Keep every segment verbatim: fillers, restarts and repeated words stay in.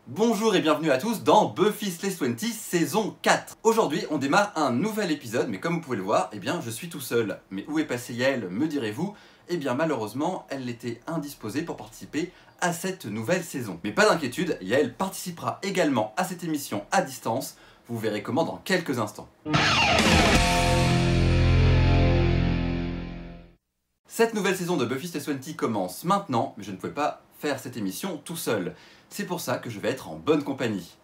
Bonjour et bienvenue à tous dans Buffy Slays vingt saison quatre. Aujourd'hui on démarre un nouvel épisode, mais comme vous pouvez le voir, eh bien je suis tout seul. Mais où est passée Yael, me direz-vous? Eh bien malheureusement elle était indisposée pour participer à cette nouvelle saison. Mais pas d'inquiétude, Yael participera également à cette émission à distance. Vous verrez comment dans quelques instants. Cette nouvelle saison de Buffy Slays vingt commence maintenant, mais je ne pouvais pas faire cette émission tout seul. C'est pour ça que je vais être en bonne compagnie.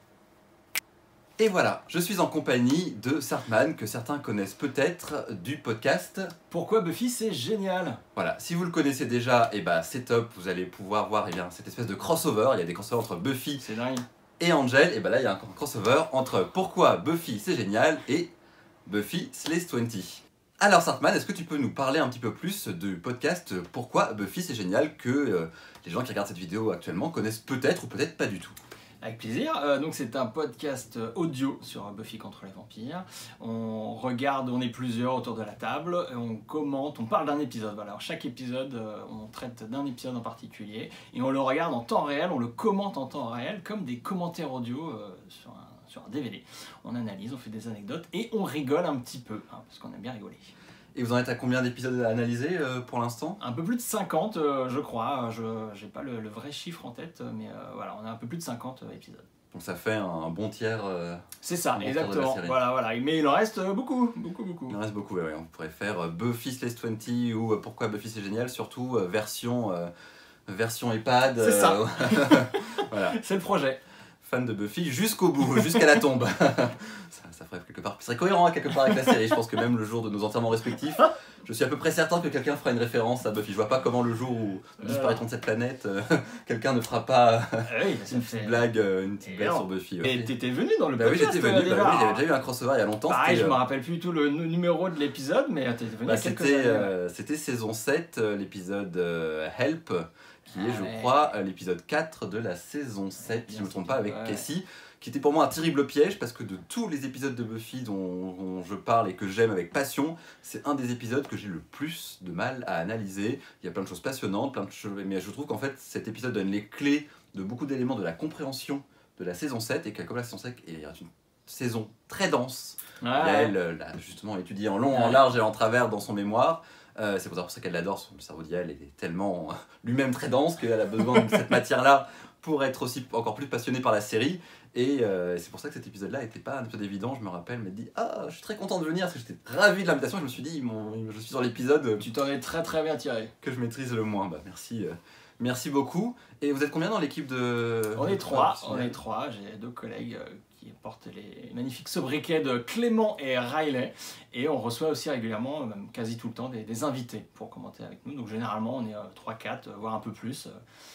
Et voilà, je suis en compagnie de Sartman, que certains connaissent peut-être du podcast Pourquoi Buffy c'est génial. Voilà, si vous le connaissez déjà, et bah c'est top, vous allez pouvoir voir eh bien, cette espèce de crossover. Il y a des crossovers entre Buffy C'est dingue. et Angel, et bah là il y a un crossover entre Pourquoi Buffy c'est génial et Buffy Slays vingt. Alors Sartman, est-ce que tu peux nous parler un petit peu plus du podcast Pourquoi Buffy c'est génial que euh, les gens qui regardent cette vidéo actuellement connaissent peut-être ou peut-être pas du tout? Avec plaisir. Euh, donc c'est un podcast audio sur Buffy contre les vampires. On regarde, on est plusieurs autour de la table, et on commente, on parle d'un épisode. Voilà. Alors, chaque épisode, euh, on traite d'un épisode en particulier et on le regarde en temps réel, on le commente en temps réel comme des commentaires audio euh, sur, un, sur un D V D. On analyse, on fait des anecdotes et on rigole un petit peu, hein, parce qu'on aime bien rigoler. Et vous en êtes à combien d'épisodes à analyser euh, pour l'instant? Un peu plus de cinquante, euh, je crois. Je n'ai pas le, le vrai chiffre en tête, mais euh, voilà, on a un peu plus de cinquante euh, épisodes. Donc ça fait un bon tiers. Euh, C'est ça, bon exactement. Voilà, voilà. Mais il en reste euh, beaucoup, beaucoup, beaucoup. Il en reste beaucoup, ouais, ouais. On pourrait faire euh, Buffy Slays vingt ou euh, Pourquoi Buffy c'est génial, surtout euh, version, euh, version EHPAD. C'est ça. Euh, voilà. C'est le projet. Fan de Buffy jusqu'au bout, jusqu'à la tombe. ça, ça ferait quelque part. Ce serait cohérent hein, quelque part avec la série. Je pense que même le jour de nos enterrements respectifs, je suis à peu près certain que quelqu'un fera une référence à Buffy. Je vois pas comment le jour où nous disparaîtrons de cette planète, euh, quelqu'un ne fera pas Ah oui, une petite fait... blague, euh, une petite blague sur Buffy. Ouais. Et t'étais venu dans le bah podcast? Oui, j'étais venu. Bah oui, il y avait déjà eu un crossover il y a longtemps. Pareil, je me rappelle plus tout le numéro de l'épisode, mais t'étais venu bah, il y a quelques c'était, années. euh, c'était saison sept, euh, l'épisode euh, Help, qui est, ah, je ouais. crois, l'épisode quatre de la saison sept, si je ne me trompe pas, avec ouais. Cassie, qui était pour moi un terrible piège, parce que de tous les épisodes de Buffy dont, dont je parle et que j'aime avec passion, c'est un des épisodes que j'ai le plus de mal à analyser. Il y a plein de choses passionnantes, plein de choses, mais je trouve qu'en fait, cet épisode donne les clés de beaucoup d'éléments de la compréhension de la saison sept, et que comme la saison sept est une saison très dense, Ouais. elle l'a justement étudié en long, en large et en travers dans son mémoire. Euh, c'est pour ça qu'elle l'adore, le cerveau d'Yael est tellement euh, lui-même très dense qu'elle a besoin de cette matière-là pour être aussi encore plus passionnée par la série. Et euh, c'est pour ça que cet épisode-là n'était pas un épisode évident. Je me rappelle, elle m'a dit « Ah, je suis très content de venir » parce que j'étais ravi de l'invitation. Je me suis dit « Je suis sur l'épisode euh, Tu t'en es très très bien tiré. Que je maîtrise le moins. » Bah merci, euh, merci beaucoup. Et vous êtes combien dans l'équipe de... On est trois, on est trois. J'ai deux collègues euh, qui portent les magnifiques sobriquets de Clément et Riley. Et on reçoit aussi régulièrement, même quasi tout le temps, des, des invités pour commenter avec nous. Donc généralement, on est euh, trois quatre, euh, voire un peu plus. Euh,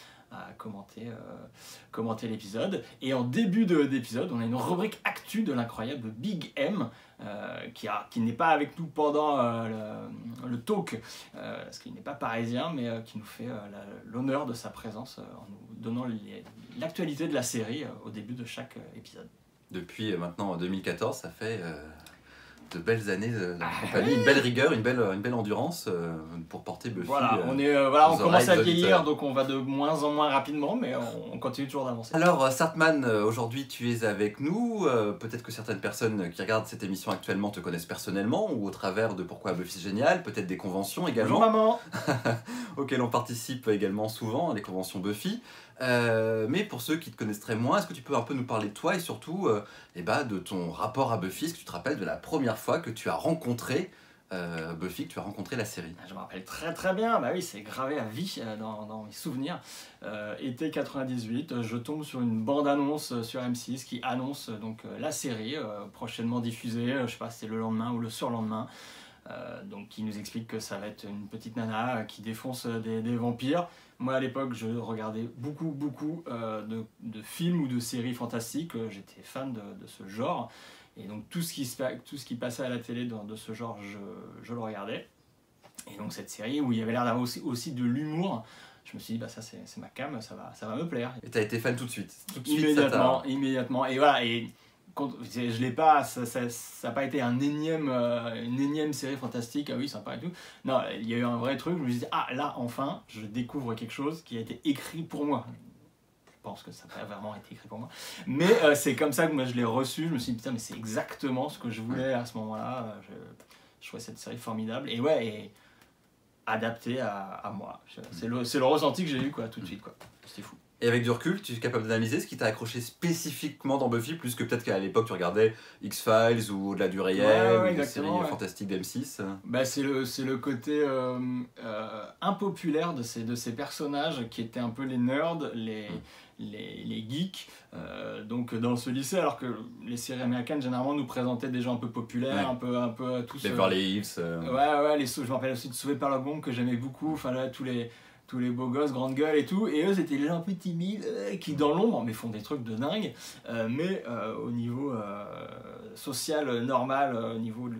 à commenter, euh, commenter l'épisode. Et en début de, d'épisode, on a une rubrique actu de l'incroyable Big M, euh, qui, a, qui n'est pas avec nous pendant euh, le, le talk, euh, parce qu'il n'est pas parisien, mais euh, qui nous fait euh, la, l'honneur de sa présence euh, en nous donnant les, l'actualité de la série euh, au début de chaque euh, épisode. Depuis euh, maintenant deux mille quatorze, ça fait... Euh... de belles années de, de ah, compagnie, oui. une belle rigueur, une belle, une belle endurance euh, pour porter Buffy. Voilà, on, euh, est, euh, voilà, on commence à vieillir, auditeurs. donc on va de moins en moins rapidement, mais on, on continue toujours d'avancer. Alors, euh, Sartman, euh, aujourd'hui tu es avec nous. Euh, peut-être que certaines personnes qui regardent cette émission actuellement te connaissent personnellement ou au travers de Pourquoi Buffy c'est génial, peut-être des conventions également. Bonjour maman. Auxquelles on participe également souvent, les conventions Buffy. Euh, mais pour ceux qui te connaisseraient moins, est-ce que tu peux un peu nous parler de toi et surtout euh, eh ben, de ton rapport à Buffy? Est-ce que tu te rappelles de la première fois que tu as rencontré euh, Buffy, que tu as rencontré la série? Je me rappelle très très bien, bah oui, c'est gravé à vie euh, dans, dans mes souvenirs. Euh, été quatre-vingt-dix-huit, je tombe sur une bande-annonce sur M six qui annonce donc euh, la série euh, prochainement diffusée, euh, je sais pas si c'est le lendemain ou le surlendemain. Euh, donc qui nous explique que ça va être une petite nana euh, qui défonce des, des vampires. Moi à l'époque je regardais beaucoup beaucoup euh, de, de films ou de séries fantastiques, j'étais fan de, de ce genre et donc tout ce qui, tout ce qui passait à la télé de, de ce genre je, je le regardais. Et donc cette série où il y avait l'air d'avoir aussi, aussi de l'humour, je me suis dit bah ça c'est, c'est ma cam, ça va, ça va me plaire. Et t'as été fan tout de suite, tout de suite immédiatement, immédiatement et voilà. Et je l'ai pas, ça n'a pas été un énième, euh, une énième série fantastique, ah oui sympa et tout. Non, il y a eu un vrai truc, je me suis dit, ah là enfin, je découvre quelque chose qui a été écrit pour moi. Je pense que ça n'a pas vraiment été écrit pour moi. Mais euh, c'est comme ça que moi je l'ai reçu. Je me suis dit, putain, mais c'est exactement ce que je voulais à ce moment-là. Je, je trouvais cette série formidable. Et ouais, et adaptée à, à moi. C'est le, c'est le ressenti que j'ai eu, quoi, tout de suite, quoi. C'était fou. Et avec du recul, tu es capable d'analyser ce qui t'a accroché spécifiquement dans Buffy, plus que peut-être qu'à l'époque tu regardais X-Files ou Au-delà du réel, ouais, ouais, ou des séries ouais. fantastiques d'M six. Bah, c'est le, c'est le côté euh, euh, impopulaire de ces, de ces personnages qui étaient un peu les nerds, les, mm. les, les geeks. Euh, donc dans ce lycée, alors que les séries américaines généralement nous présentaient des gens un peu populaires, ouais. un peu, un peu tous. Beverly Hills. Euh... Ouais, ouais, les, je me rappelle aussi de Sauvé par la bombe que j'aimais beaucoup. Enfin là, tous les. tous les beaux gosses, grandes gueules et tout, et eux c'était les gens un peu timides, euh, qui dans l'ombre, mais font des trucs de dingue, euh, mais euh, au niveau euh, social normal, euh, au niveau...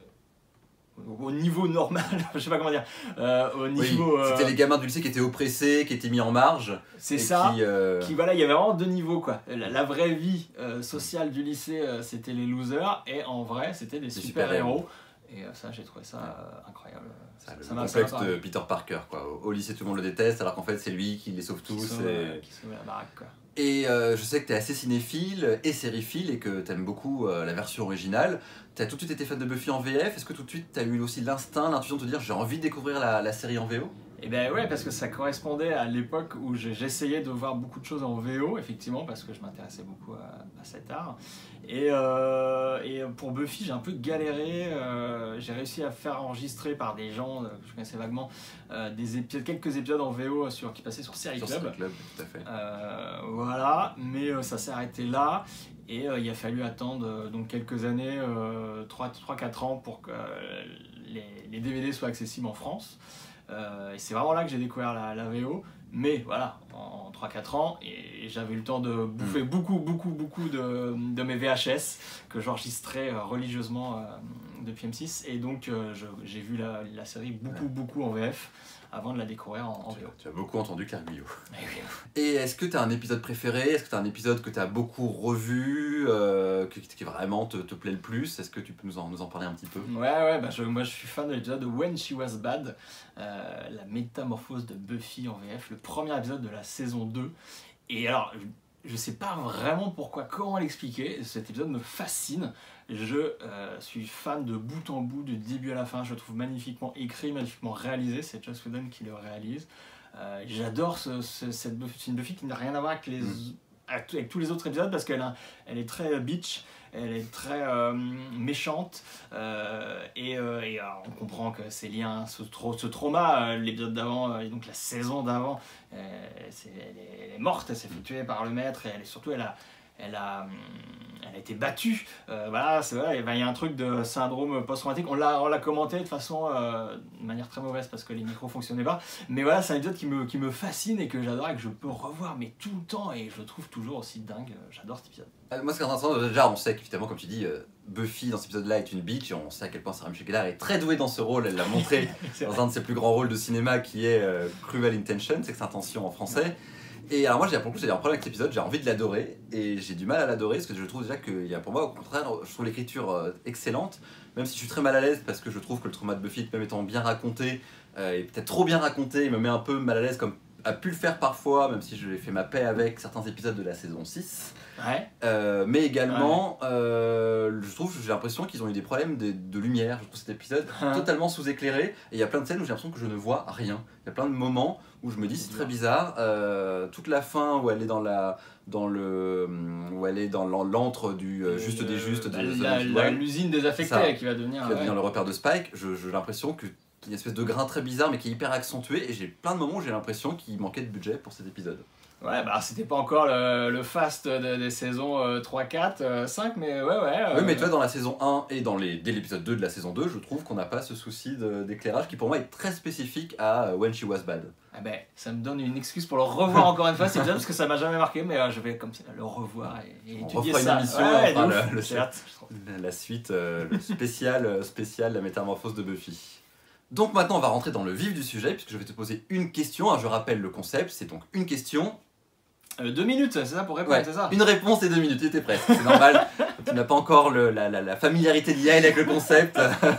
au niveau normal, je sais pas comment dire, euh, au niveau... Oui, c'était euh, les gamins du lycée qui étaient oppressés, qui étaient mis en marge. C'est ça, qui, euh... qui, voilà, il y avait vraiment deux niveaux, quoi. La, la vraie vie euh, sociale du lycée, euh, c'était les losers, et en vrai, c'était des, des super-héros. Et ça, j'ai trouvé ça euh, incroyable. Ça, ça, le complexe de Peter Parker, quoi. Au, au lycée, tout le monde le déteste, alors qu'en fait, c'est lui qui les sauve tous. Qui sauve, et... euh, qui sauve la baraque, quoi. Et euh, je sais que tu es assez cinéphile et sériephile et que tu aimes beaucoup euh, la version originale. Tu as tout de suite été fan de Buffy en V F. Est-ce que tout de suite tu as eu aussi l'instinct, l'intuition de te dire j'ai envie de découvrir la, la série en V O? Eh ben ouais, parce que ça correspondait à l'époque où j'essayais de voir beaucoup de choses en V O, effectivement, parce que je m'intéressais beaucoup à, à cet art. Et, euh, et pour Buffy, j'ai un peu galéré. Euh, j'ai réussi à faire enregistrer par des gens, euh, que je connaissais vaguement, euh, des épisodes, quelques épisodes en V O sur, qui passaient sur Série Club. Sur Série Club, tout à fait. Euh, voilà, mais euh, ça s'est arrêté là. Et euh, il a fallu attendre euh, donc quelques années, euh, trois quatre ans, pour que euh, les, les D V D soient accessibles en France. Euh, et c'est vraiment là que j'ai découvert la, la V O, mais voilà, en, en trois quatre ans, et, et j'avais eu le temps de bouffer mmh. beaucoup, beaucoup, beaucoup de, de mes V H S que j'enregistrais euh, religieusement euh, depuis M six, et donc euh, j'ai vu la, la série beaucoup, ouais. beaucoup en V F avant de la découvrir en, en tu, V O. Tu as beaucoup entendu Claire Guyot. Et, oui. Et est-ce que tu as un épisode préféré? Est-ce que tu as un épisode que tu as beaucoup revu, euh, qui, qui vraiment te, te plaît le plus? Est-ce que tu peux nous en, nous en parler un petit peu? Ouais, ouais, bah je, moi je suis fan de l'épisode de When She Was Bad, euh, la métamorphose de Buffy en V F, le premier épisode de la saison deux. Et alors, je, je sais pas vraiment pourquoi, comment l'expliquer, cet épisode me fascine. Je euh, suis fan de bout en bout, du début à la fin. Je le trouve magnifiquement écrit, magnifiquement réalisé. C'est Joss Whedon qui le réalise. Euh, J'adore ce, ce, cette Buffy. C'est une Buffy qui n'a rien à voir avec, les, mmh. avec tous les autres épisodes parce qu'elle elle est très bitch, elle est très euh, méchante. Euh, et, euh, et alors, on comprend que c'est lié à ce, ce trauma. Euh, L'épisode d'avant, et donc la saison d'avant, euh, elle, elle est morte, elle s'est fait tuer par le maître et elle est surtout, elle a. Elle a, elle a été battue, euh, voilà, c'est vrai, il y a un truc de syndrome post-traumatique, on l'a commenté de façon, euh, de manière très mauvaise parce que les micros fonctionnaient pas, mais voilà, c'est un épisode qui me, qui me fascine et que j'adore et que je peux revoir, mais tout le temps, et je le trouve toujours aussi dingue, j'adore cet épisode. Euh, moi, ce qui est intéressant, déjà, on sait qu'évidemment, comme tu dis, euh, Buffy dans cet épisode-là est une bitch, et on sait à quel point Sarah Michelle Gellar est très douée dans ce rôle, elle l'a montré dans vrai. un de ses plus grands rôles de cinéma qui est euh, Cruel Intention, c'est que c'est Intention en français. Ouais. Et alors moi j'ai pour le coup j'ai un problème avec l'épisode, j'ai envie de l'adorer et j'ai du mal à l'adorer parce que je trouve déjà qu'il y a pour moi au contraire je trouve l'écriture euh, excellente, même si je suis très mal à l'aise parce que je trouve que le trauma de Buffy même étant bien raconté euh, et peut-être trop bien raconté, il me met un peu mal à l'aise comme a pu le faire parfois, même si j'ai fait ma paix avec certains épisodes de la saison six. Ouais. Euh, mais également, ouais. euh, je trouve, j'ai l'impression qu'ils ont eu des problèmes de, de lumière. Je trouve cet épisode totalement sous-éclairé. Et il y a plein de scènes où j'ai l'impression que je ne vois rien. Il y a plein de moments où je me dis c'est très bizarre. Euh, toute la fin où elle est dans la, dans le, où elle est dans l'antre du euh, juste des justes, de l'usine désaffectée qui va devenir, qui va ouais. devenir le repère de Spike. Je, j'ai l'impression que il y a une espèce de grain très bizarre mais qui est hyper accentué et j'ai plein de moments où j'ai l'impression qu'il manquait de budget pour cet épisode. Ouais, bah c'était pas encore le, le fast de, des saisons euh, trois, quatre, euh, cinq, mais ouais, ouais. Euh... Oui, mais tu vois, dans la saison un et dans les, dès l'épisode deux de la saison deux, je trouve qu'on n'a pas ce souci d'éclairage qui pour moi est très spécifique à When She Was Bad. Ah ben, ça me donne une excuse pour le revoir encore une fois, c'est bien parce que ça m'a jamais marqué, mais euh, je vais comme ça le revoir et, et on étudier refera ça. une émission, ouais, on ouf, fera le, le, certes, la suite, euh, le spécial, spécial, la métamorphose de Buffy. Donc maintenant, on va rentrer dans le vif du sujet, puisque je vais te poser une question. Alors, je rappelle le concept, c'est donc une question. Euh, deux minutes, c'est ça pour répondre, ouais, c'est ça? Une réponse et deux minutes, tu étais presque, c'est normal. Tu n'as pas encore le, la, la, la familiarité d'I A L avec le concept.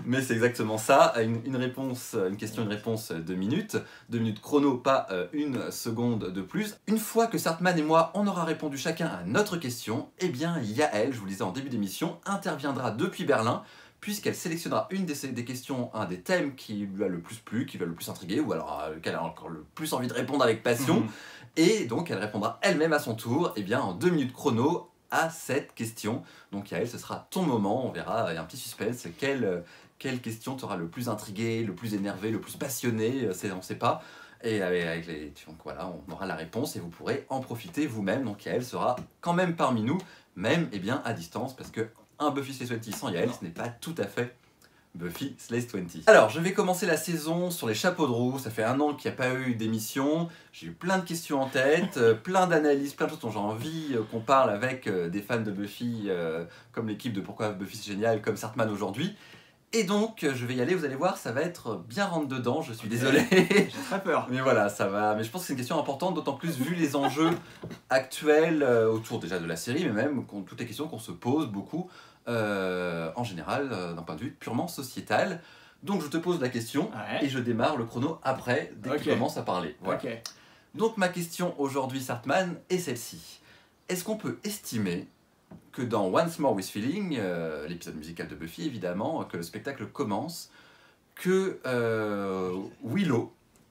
Mais c'est exactement ça, une, une réponse, une question, une réponse, deux minutes. Deux minutes chrono, pas euh, une seconde de plus. Une fois que Sartman et moi, on aura répondu chacun à notre question, eh bien Yael, je vous le disais en début d'émission, interviendra depuis Berlin, puisqu'elle sélectionnera une des, des questions, un des thèmes qui lui a le plus plu, qui lui a le plus intrigué, ou alors à lequel elle a encore le plus envie de répondre avec passion. Mmh. Et donc elle répondra elle-même à son tour, eh bien en deux minutes chrono, à cette question. Donc Yael, ce sera ton moment, on verra, il y a un petit suspense, quelle, quelle question t'aura le plus intrigué, le plus énervé, le plus passionné, on ne sait pas. Et avec les, donc voilà, on aura la réponse et vous pourrez en profiter vous-même. Donc Yael sera quand même parmi nous, même eh bien, à distance, parce que un Buffy Slays vingt sans Yael, ce n'est pas tout à fait Buffy Slays vingt. Alors, je vais commencer la saison sur les chapeaux de roue. Ça fait un an qu'il n'y a pas eu d'émission. J'ai eu plein de questions en tête, euh, plein d'analyses, plein de choses dont j'ai envie euh, qu'on parle avec euh, des fans de Buffy, euh, comme l'équipe de Pourquoi Buffy c'est génial, comme Sartman aujourd'hui. Et donc, euh, je vais y aller, vous allez voir, ça va être bien rentre dedans, je suis désolé. J'ai très peur. Mais voilà, ça va. Mais je pense que c'est une question importante, d'autant plus vu les enjeux actuels euh, autour déjà de la série, mais même toutes les questions qu'on se pose beaucoup. Euh, en général, euh, d'un point de vue purement sociétal. Donc je te pose la question ouais. et je démarre le chrono après, dès okay. que tu commences à parler. Voilà. Okay. Donc ma question aujourd'hui, Sartman, est celle-ci. Est-ce qu'on peut estimer que dans Once More With Feeling, euh, l'épisode musical de Buffy évidemment, que le spectacle commence, que euh, Willow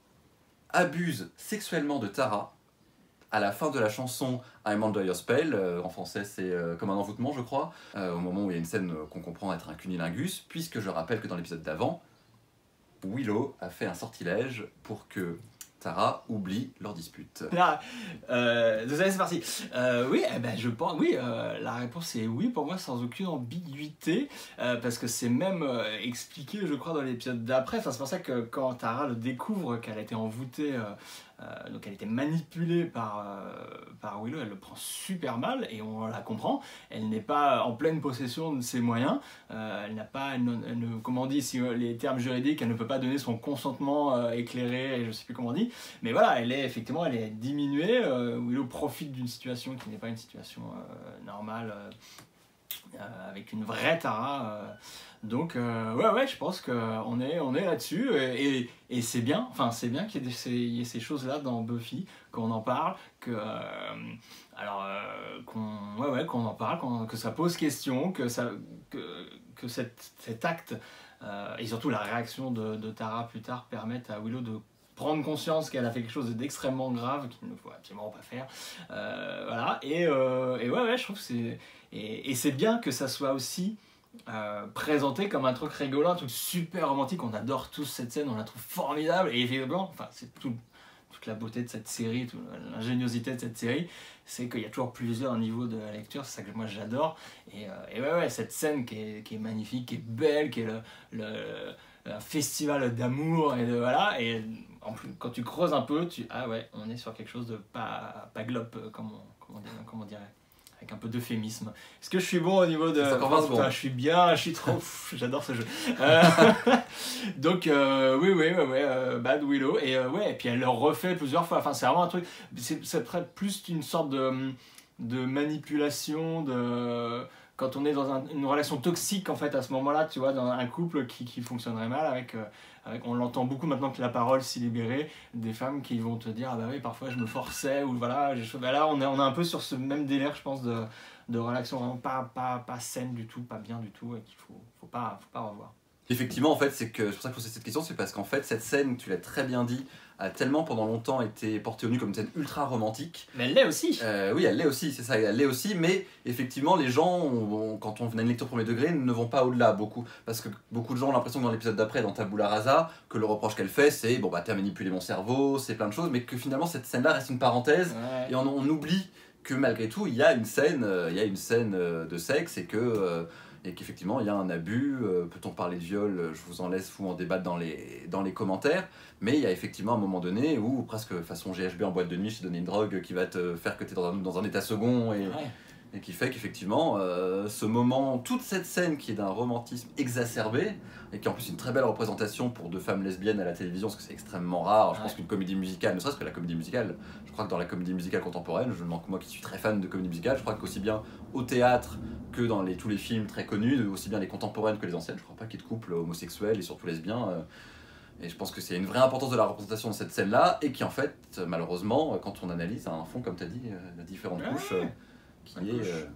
abuse sexuellement de Tara à la fin de la chanson I'm Under Your Spell, euh, en français c'est euh, comme un envoûtement je crois, euh, au moment où il y a une scène euh, qu'on comprend être un cunilingus, puisque je rappelle que dans l'épisode d'avant, Willow a fait un sortilège pour que Tara oublie leur dispute. Là, euh, désolé, c'est parti. Euh, oui, eh ben, je pense, oui, euh, la réponse est oui pour moi sans aucune ambiguïté, euh, parce que c'est même euh, expliqué, je crois, dans l'épisode d'après. Enfin, c'est pour ça que quand Tara le découvre qu'elle a été envoûtée, euh, euh, donc elle a été manipulée par, euh, par Willow, elle le prend super mal et on la comprend. Elle n'est pas en pleine possession de ses moyens. Euh, elle n'a pas, elle ne, elle ne, comment on dit, si les termes juridiques, elle ne peut pas donner son consentement euh, éclairé, je ne sais plus comment on dit. Mais voilà, elle est effectivement, elle est diminuée. Euh, Willow profite d'une situation qui n'est pas une situation euh, normale, euh, euh, avec une vraie Tara. Euh, donc, euh, ouais, ouais, je pense qu'on est, on est là-dessus. Et, et, et c'est bien, enfin, c'est bien qu'il y ait ces, il y ait ces choses-là dans Buffy, qu'on en parle, que, euh, alors, euh, qu'on, ouais, ouais, qu'on en parle, qu'on, que ça pose question, que, ça, que, que cette, cet acte, euh, et surtout la réaction de, de Tara plus tard, permettent à Willow de prendre conscience qu'elle a fait quelque chose d'extrêmement grave qu'il ne faut absolument pas faire. Euh, voilà, et, euh, et ouais, ouais, je trouve que c'est... Et, et c'est bien que ça soit aussi euh, présenté comme un truc rigolo, un truc super romantique. On adore tous cette scène, on la trouve formidable. Et évidemment, enfin, c'est tout, toute la beauté de cette série, toute l'ingéniosité de cette série, c'est qu'il y a toujours plusieurs niveaux de la lecture, c'est ça que moi j'adore. Et, euh, et ouais, ouais, cette scène qui est, qui est magnifique, qui est belle, qui est le... le un festival d'amour et de voilà, et en plus quand tu creuses un peu, tu ah ouais, on est sur quelque chose de pas pas globe comme on, comme on dirait, comme on dirait, avec un peu d'euphémisme. Est-ce que je suis bon au niveau de enfin, je suis bien, je suis trop j'adore ce jeu. Euh, donc euh, oui oui ouais, ouais euh, Bad Willow et euh, ouais, et puis elle le refait plusieurs fois. Enfin, c'est vraiment un truc, c'est c'est plus une sorte de de manipulation, de quand on est dans un, une relation toxique en fait à ce moment-là, tu vois, dans un couple qui, qui fonctionnerait mal, avec, euh, avec, on l'entend beaucoup maintenant que la parole s'est libérée, des femmes qui vont te dire ah bah oui parfois je me forçais ou voilà, je, bah là on est, on est un peu sur ce même délire je pense de, de relation vraiment pas, pas, pas saine du tout, pas bien du tout et qu'il faut, faut pas, faut pas revoir. Effectivement, en fait, c'est que c'est pour ça que je posais cette question, c'est parce qu'en fait, cette scène, tu l'as très bien dit, a tellement pendant longtemps été portée au nu comme une scène ultra romantique. Mais elle l'est aussi. Euh, oui, elle l'est aussi, c'est ça, elle l'est aussi, mais effectivement, les gens, on, quand on a une lecture premier degré, ne vont pas au-delà beaucoup, parce que beaucoup de gens ont l'impression que dans l'épisode d'après, dans Tabula Rasa, que le reproche qu'elle fait, c'est bon bah t'as manipulé mon cerveau, c'est plein de choses, mais que finalement cette scène-là reste une parenthèse, ouais. Et on, on oublie que malgré tout, il y a une scène, euh, il y a une scène euh, de sexe et que euh, et qu'effectivement il y a un abus, euh, peut-on parler de viol, je vous en laisse vous en débattre dans les, dans les commentaires, mais il y a effectivement un moment donné où presque façon G H B en boîte de nuit, je te donne une drogue qui va te faire que tu es dans un, dans un état second et, ouais. Et qui fait qu'effectivement, euh, ce moment, toute cette scène qui est d'un romantisme exacerbé, et qui est en plus une très belle représentation pour deux femmes lesbiennes à la télévision, parce que c'est extrêmement rare. Je ouais. pense qu'une comédie musicale, ne serait-ce que la comédie musicale, je crois que dans la comédie musicale contemporaine, je manque moi qui suis très fan de comédie musicale, je crois qu'aussi bien au théâtre que dans les, tous les films très connus, aussi bien les contemporaines que les anciennes, je crois pas qu'il y ait de couple homosexuel et surtout lesbien. Euh, et je pense que c'est une vraie importance de la représentation de cette scène-là, et qui en fait, malheureusement, quand on analyse, a un fond, comme tu as dit, euh, la différentes ouais. couches. Euh, qui est, euh,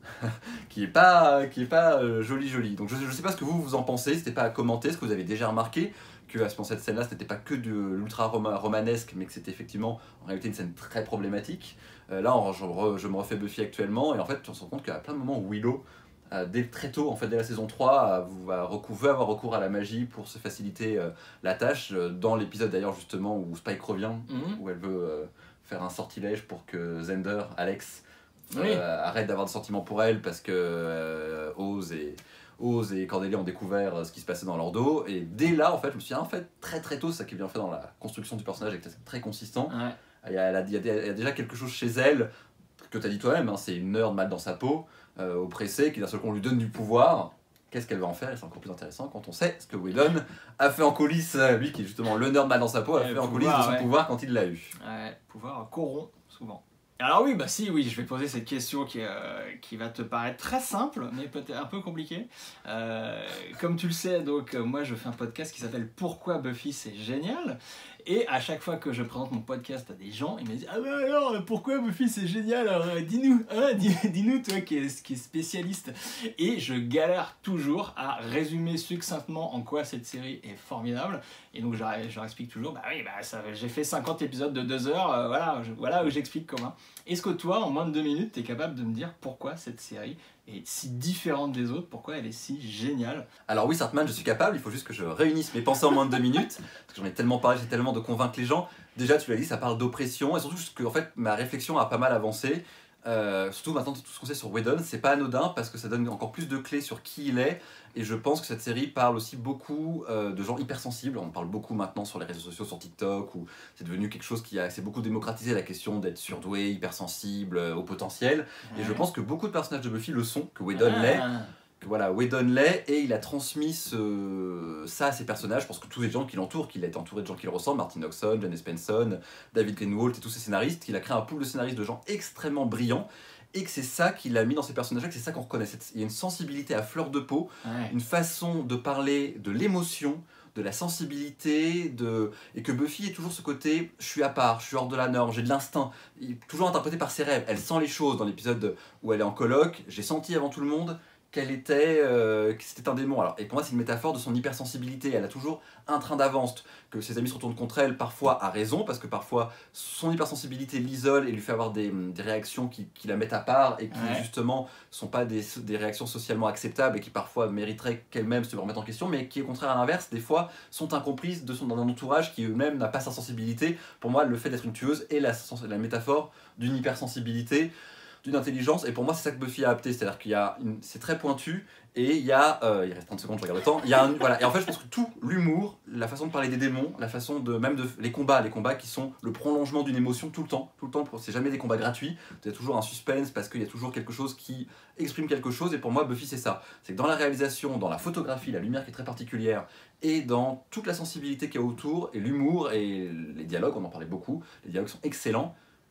qui est pas, qui est pas euh, joli joli. Donc je, je sais pas ce que vous vous en pensez, n'hésitez pas à commenter, ce que vous avez déjà remarqué, que dans cette scène-là, ce n'était pas que de l'ultra romanesque, mais que c'était effectivement en réalité une scène très problématique. Euh, là, je, re, je me refais Buffy actuellement, et en fait, on se rend compte qu'à plein de moments où Willow, euh, dès très tôt, en fait, dès la saison trois, va recours, veut avoir recours à la magie pour se faciliter euh, la tâche. Dans l'épisode d'ailleurs justement où Spike revient, mm-hmm. où elle veut euh, faire un sortilège pour que Xander, Alex, Oui. Euh, arrête d'avoir de sentiments pour elle parce que euh, Oz et Oz et Cordelia ont découvert ce qui se passait dans leur dos, et dès là en fait je me suis dit en fait très très tôt, c'est ça qui est bien fait dans la construction du personnage et que c'est très consistant. Ouais. Il, y a, il, y a, il y a déjà quelque chose chez elle que tu as dit toi-même, hein, c'est une nerd mal dans sa peau, euh, oppressée, qui d'un seul coup on lui donne du pouvoir. Qu'est-ce qu'elle va en faire? Et c'est encore plus intéressant quand on sait ce que Whedon a fait en coulisses, lui qui est justement le nerd mal dans sa peau, a ouais, fait en coulisses de son ouais. pouvoir quand il l'a eu. Ouais, pouvoir corrompt souvent. Alors oui, bah si, oui, je vais poser cette question qui, euh, qui va te paraître très simple, mais peut-être un peu compliquée. Euh, comme tu le sais, donc euh, moi je fais un podcast qui s'appelle Pourquoi Buffy c'est génial. Et à chaque fois que je présente mon podcast à des gens, ils me disent « Ah bah alors, pourquoi Buffy c'est génial? Alors dis-nous, hein, dis-nous toi qui es, qui es spécialiste. » Et je galère toujours à résumer succinctement en quoi cette série est formidable. Et donc je leur explique toujours « Bah oui, bah, ça, j'ai fait cinquante épisodes de deux heures, euh, voilà, je, voilà où j'explique comment. » Est-ce que toi, en moins de deux minutes, tu es capable de me dire pourquoi cette série est si différente des autres, pourquoi elle est si géniale? Alors oui, Sartman, je suis capable, il faut juste que je réunisse mes pensées en moins de deux minutes, parce que j'en ai tellement parlé, j'ai tellement de convaincre les gens. Déjà, tu l'as dit, ça parle d'oppression, et surtout que en fait, ma réflexion a pas mal avancé. Euh, surtout maintenant, tout ce qu'on sait sur Whedon, c'est pas anodin, parce que ça donne encore plus de clés sur qui il est, et je pense que cette série parle aussi beaucoup euh, de gens hypersensibles. On parle beaucoup maintenant sur les réseaux sociaux, sur TikTok, où c'est devenu quelque chose qui a s'est beaucoup démocratisé, la question d'être surdoué, hypersensible, euh, au potentiel. Ouais. Et je pense que beaucoup de personnages de Buffy le sont, que Whedon ah. l'est. Que voilà, Whedon l'est, et il a transmis ce... ça à ses personnages. Je pense que tous les gens qui l'entourent, qu'il est entouré de gens qui le ressemblent, Martin Oxon, Jane Espenson, David Greenwalt et tous ces scénaristes, qu'il a créé un pool de scénaristes de gens extrêmement brillants, et que c'est ça qu'il a mis dans ses personnages, que c'est ça qu'on reconnaît. Il y a une sensibilité à fleur de peau, ouais. une façon de parler de l'émotion, de la sensibilité, de... et que Buffy est toujours ce côté « je suis à part, je suis hors de la norme, j'ai de l'instinct », toujours interprété par ses rêves. Elle sent les choses. Dans l'épisode où elle est en coloc, j'ai senti avant tout le monde qu'elle était, euh, que c'était un démon. Alors, et pour moi, c'est une métaphore de son hypersensibilité. Elle a toujours un train d'avance, que ses amis se retournent contre elle, parfois à raison, parce que parfois son hypersensibilité l'isole et lui fait avoir des, des réactions qui, qui la mettent à part et qui ouais. justement sont pas des, des réactions socialement acceptables et qui parfois mériteraient qu'elle-même se remettent en question, mais qui au contraire à l'inverse, des fois, sont incomprises de son, d'un entourage qui eux-mêmes n'a pas sa sensibilité. Pour moi, le fait d'être une tueuse est la, la métaphore d'une hypersensibilité, d'une intelligence, et pour moi c'est ça que Buffy a adapté, c'est-à-dire qu'il y a une... c'est très pointu, et il y a, euh, il reste trente secondes, je regarde le temps, il y a un... voilà, et en fait je pense que tout l'humour, la façon de parler des démons, la façon de, même de, les combats, les combats qui sont le prolongement d'une émotion tout le temps, tout le temps, c'est jamais des combats gratuits, il y a toujours un suspense parce qu'il y a toujours quelque chose qui exprime quelque chose, et pour moi Buffy c'est ça, c'est que dans la réalisation, dans la photographie, la lumière qui est très particulière, et dans toute la sensibilité qu'il y a autour, et l'humour, et les dialogues, on en parlait beaucoup, les dialogues sont excellents.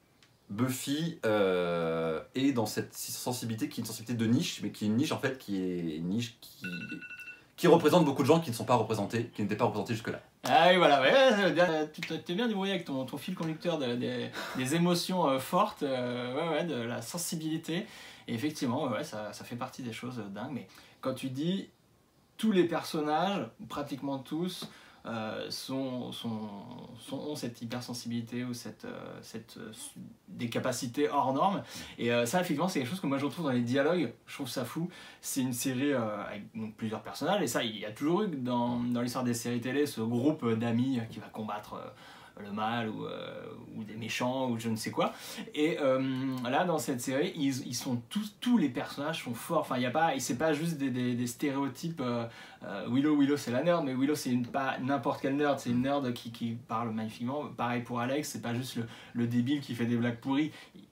Buffy euh, est dans cette sensibilité qui est une sensibilité de niche, mais qui est une niche en fait qui est une niche qui, qui représente beaucoup de gens qui ne sont pas représentés, qui n'étaient pas représentés jusque-là. Ah oui, voilà, ouais, tu t'es bien débrouillé avec ton, ton fil conducteur de, de, des émotions euh, fortes, euh, ouais, ouais, de la sensibilité. Et effectivement, ouais, ça, ça fait partie des choses dingues. Mais quand tu dis tous les personnages, pratiquement tous, Euh, sont, sont, sont, ont cette hypersensibilité ou cette, euh, cette, euh, des capacités hors normes, et euh, ça effectivement c'est quelque chose que moi je retrouve dans les dialogues, je trouve ça fou. C'est une série euh, avec donc, plusieurs personnages, et ça il y a toujours eu dans, dans l'histoire des séries télé ce groupe d'amis qui va combattre euh, le mal ou, euh, ou des méchants ou je ne sais quoi, et euh, là dans cette série ils, ils sont tous, tous les personnages sont forts, enfin il y a pas, c'est pas juste des, des, des stéréotypes euh, euh, Willow Willow c'est la nerd, mais Willow c'est une, pas n'importe quelle nerd, c'est une nerd qui, qui parle magnifiquement. Pareil pour Alex, c'est pas juste le, le débile qui fait des blagues pourries.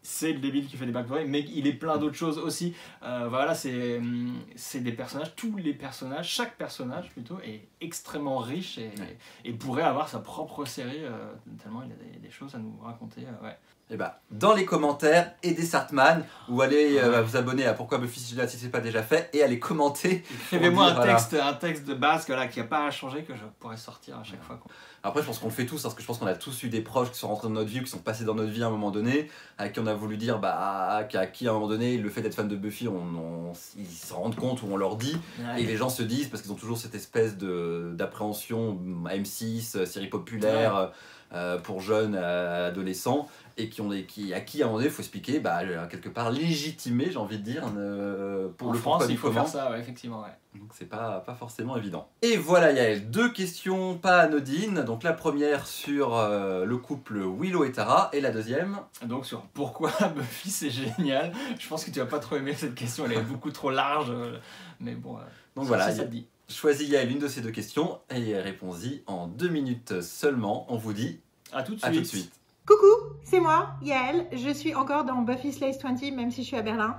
c'est le débile qui fait des backstories, mais il est plein d'autres choses aussi. Euh, voilà, c'est des personnages, tous les personnages, chaque personnage plutôt, est extrêmement riche et, ouais. et pourrait avoir sa propre série, euh, tellement il y a des, des choses à nous raconter. Euh, ouais. Et bah, dans les commentaires, aidez Sartman, ou allez euh, vous abonner à Pourquoi Buffy c'est génial si ce n'est pas déjà fait, et allez commenter. Écrivez-moi un, voilà. un texte de base là, qui n'a pas à changer, que je pourrais sortir à chaque ouais. fois. Quoi. Après, je pense qu'on le fait tous, hein, parce que je pense qu'on a tous eu des proches qui sont rentrés dans notre vie, ou qui sont passés dans notre vie à un moment donné, à qui on a voulu dire, bah, à qui à un moment donné, le fait d'être fan de Buffy, on, on, ils se rendent compte, ou on leur dit, ouais. et les gens se disent, parce qu'ils ont toujours cette espèce d'appréhension M six, série populaire, ouais. euh, pour jeunes, euh, adolescents, et qui ont des, qui, à qui à un moment donné il faut expliquer, bah, quelque part légitimer, j'ai envie de dire, euh, pour en le France il faut comment. faire ça, ouais, effectivement. Ouais. Donc c'est pas, pas forcément évident. Et voilà Yael, deux questions pas anodines. Donc la première sur euh, le couple Willow et Tara, et la deuxième donc sur pourquoi Buffy c'est génial. Je pense que tu vas pas trop aimer cette question, elle est beaucoup trop large, mais bon. Euh, Donc voilà, si ça te dit. Choisis Yael une de ces deux questions et réponds-y en deux minutes seulement. On vous dit à tout de à suite. Tout de suite. Coucou, c'est moi, Yael. Je suis encore dans Buffy Slays vingt, même si je suis à Berlin.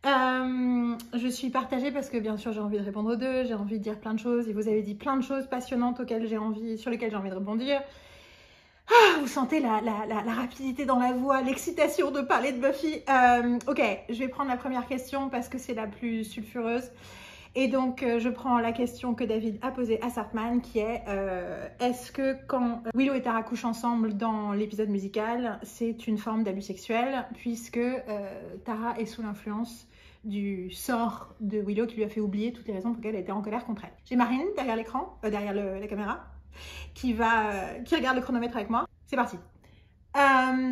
Euh, je suis partagée parce que bien sûr j'ai envie de répondre aux deux, j'ai envie de dire plein de choses et vous avez dit plein de choses passionnantes auxquelles j'ai envie, sur lesquelles j'ai envie de rebondir. Ah, vous sentez la, la, la, la rapidité dans la voix, l'excitation de parler de Buffy. Euh, ok, je vais prendre la première question parce que c'est la plus sulfureuse. Et donc, euh, je prends la question que David a posée à Sartman, qui est euh, est-ce que quand Willow et Tara couchent ensemble dans l'épisode musical, c'est une forme d'abus sexuel, puisque euh, Tara est sous l'influence du sort de Willow qui lui a fait oublier toutes les raisons pour lesquelles elle était en colère contre elle. J'ai Marine derrière l'écran, euh, derrière le, la caméra, qui, va, euh, qui regarde le chronomètre avec moi. C'est parti. Euh,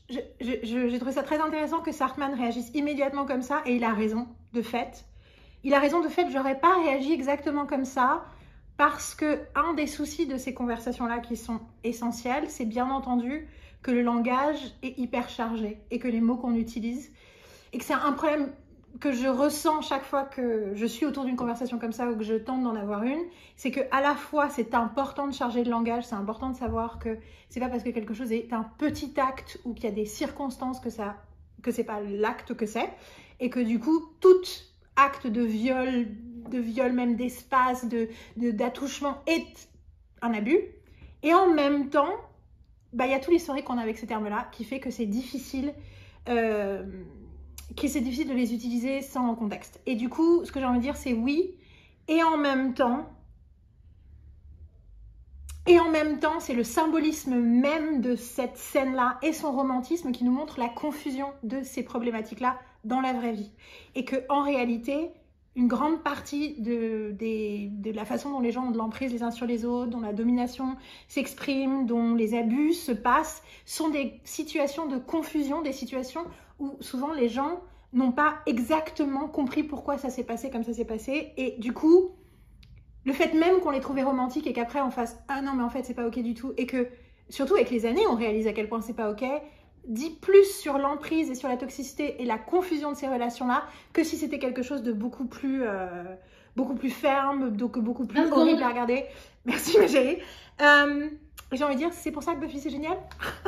J'ai trouvé ça très intéressant que Sartman réagisse immédiatement comme ça, et il a raison, de fait. Il a raison de fait, j'aurais pas réagi exactement comme ça, parce que un des soucis de ces conversations-là qui sont essentielles, c'est bien entendu que le langage est hyper chargé et que les mots qu'on utilise, et que c'est un problème que je ressens chaque fois que je suis autour d'une conversation comme ça ou que je tente d'en avoir une, c'est que à la fois c'est important de charger le langage, c'est important de savoir que c'est pas parce que quelque chose est un petit acte ou qu'il y a des circonstances que ça, que c'est pas l'acte que c'est, et que du coup toute acte de viol, de viol même d'espace, de, de, d'attouchement est un abus. Et en même temps, bah, y a tout l'historique qu'on a avec ces termes-là qui fait que c'est difficile, euh, que c'est difficile de les utiliser sans contexte. Et du coup, ce que j'ai envie de dire, c'est oui. Et en même temps, et en même temps, c'est le symbolisme même de cette scène-là et son romantisme qui nous montre la confusion de ces problématiques-là dans la vraie vie. Et qu'en réalité, une grande partie de, de, de la façon dont les gens ont de l'emprise les uns sur les autres, dont la domination s'exprime, dont les abus se passent, sont des situations de confusion, des situations où souvent les gens n'ont pas exactement compris pourquoi ça s'est passé comme ça s'est passé. Et du coup, le fait même qu'on les trouvait romantiques et qu'après on fasse « Ah non, mais en fait, c'est pas ok du tout » et que, surtout avec les années, on réalise à quel point c'est pas ok, dit plus sur l'emprise et sur la toxicité et la confusion de ces relations-là que si c'était quelque chose de beaucoup plus, euh, beaucoup plus ferme, donc beaucoup plus ah, horrible à regarder. Merci ma chérie. Euh, J'ai envie de dire, c'est pour ça que Buffy c'est génial.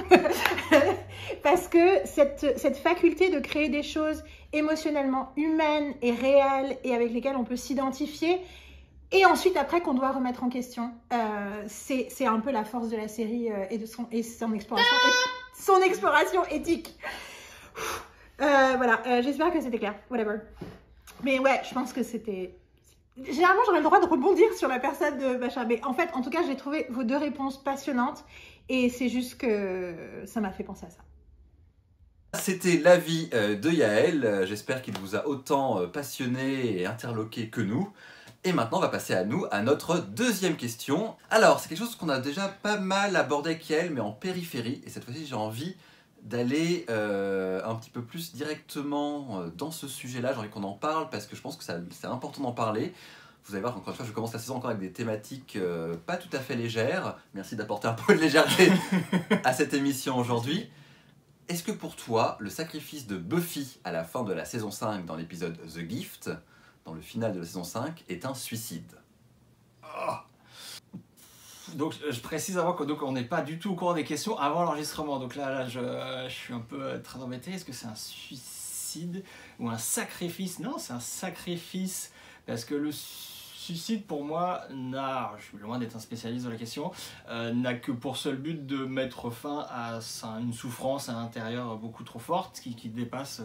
Parce que cette, cette faculté de créer des choses émotionnellement humaines et réelles et avec lesquelles on peut s'identifier, et ensuite, après, qu'on doit remettre en question. Euh, c'est un peu la force de la série euh, et de son, et son, exploration, et son exploration éthique. Euh, voilà, euh, j'espère que c'était clair. Whatever. Mais ouais, je pense que c'était... Généralement, j'aurais le droit de rebondir sur la personne de machin. Mais en fait, en tout cas, j'ai trouvé vos deux réponses passionnantes. Et c'est juste que ça m'a fait penser à ça. C'était l'avis de Yael. J'espère qu'il vous a autant passionné et interloqué que nous. Et maintenant, on va passer à nous, à notre deuxième question. Alors, c'est quelque chose qu'on a déjà pas mal abordé avec Yael, mais en périphérie. Et cette fois-ci, j'ai envie d'aller euh, un petit peu plus directement dans ce sujet-là. J'ai envie qu'on en parle parce que je pense que c'est important d'en parler. Vous allez voir, encore une fois, je commence la saison encore avec des thématiques euh, pas tout à fait légères. Merci d'apporter un peu de légèreté à cette émission aujourd'hui. Est-ce que pour toi, le sacrifice de Buffy à la fin de la saison cinq, dans l'épisode The Gift, dans le final de la saison cinq, est un suicide? Oh. donc je précise avant qu'on n'est pas du tout au courant des questions avant l'enregistrement. Donc là, là je, je suis un peu très embêté. Est-ce que c'est un suicide ou un sacrifice? Non, c'est un sacrifice parce que le suicide pour moi n'a, je suis loin d'être un spécialiste de la question, euh, n'a que pour seul but de mettre fin à une souffrance à l'intérieur beaucoup trop forte qui, qui dépasse...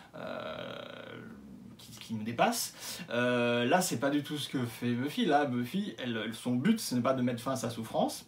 Euh, Qui, qui nous dépasse. Euh, là, c'est pas du tout ce que fait Buffy. Là, Buffy, elle, son but, ce n'est pas de mettre fin à sa souffrance.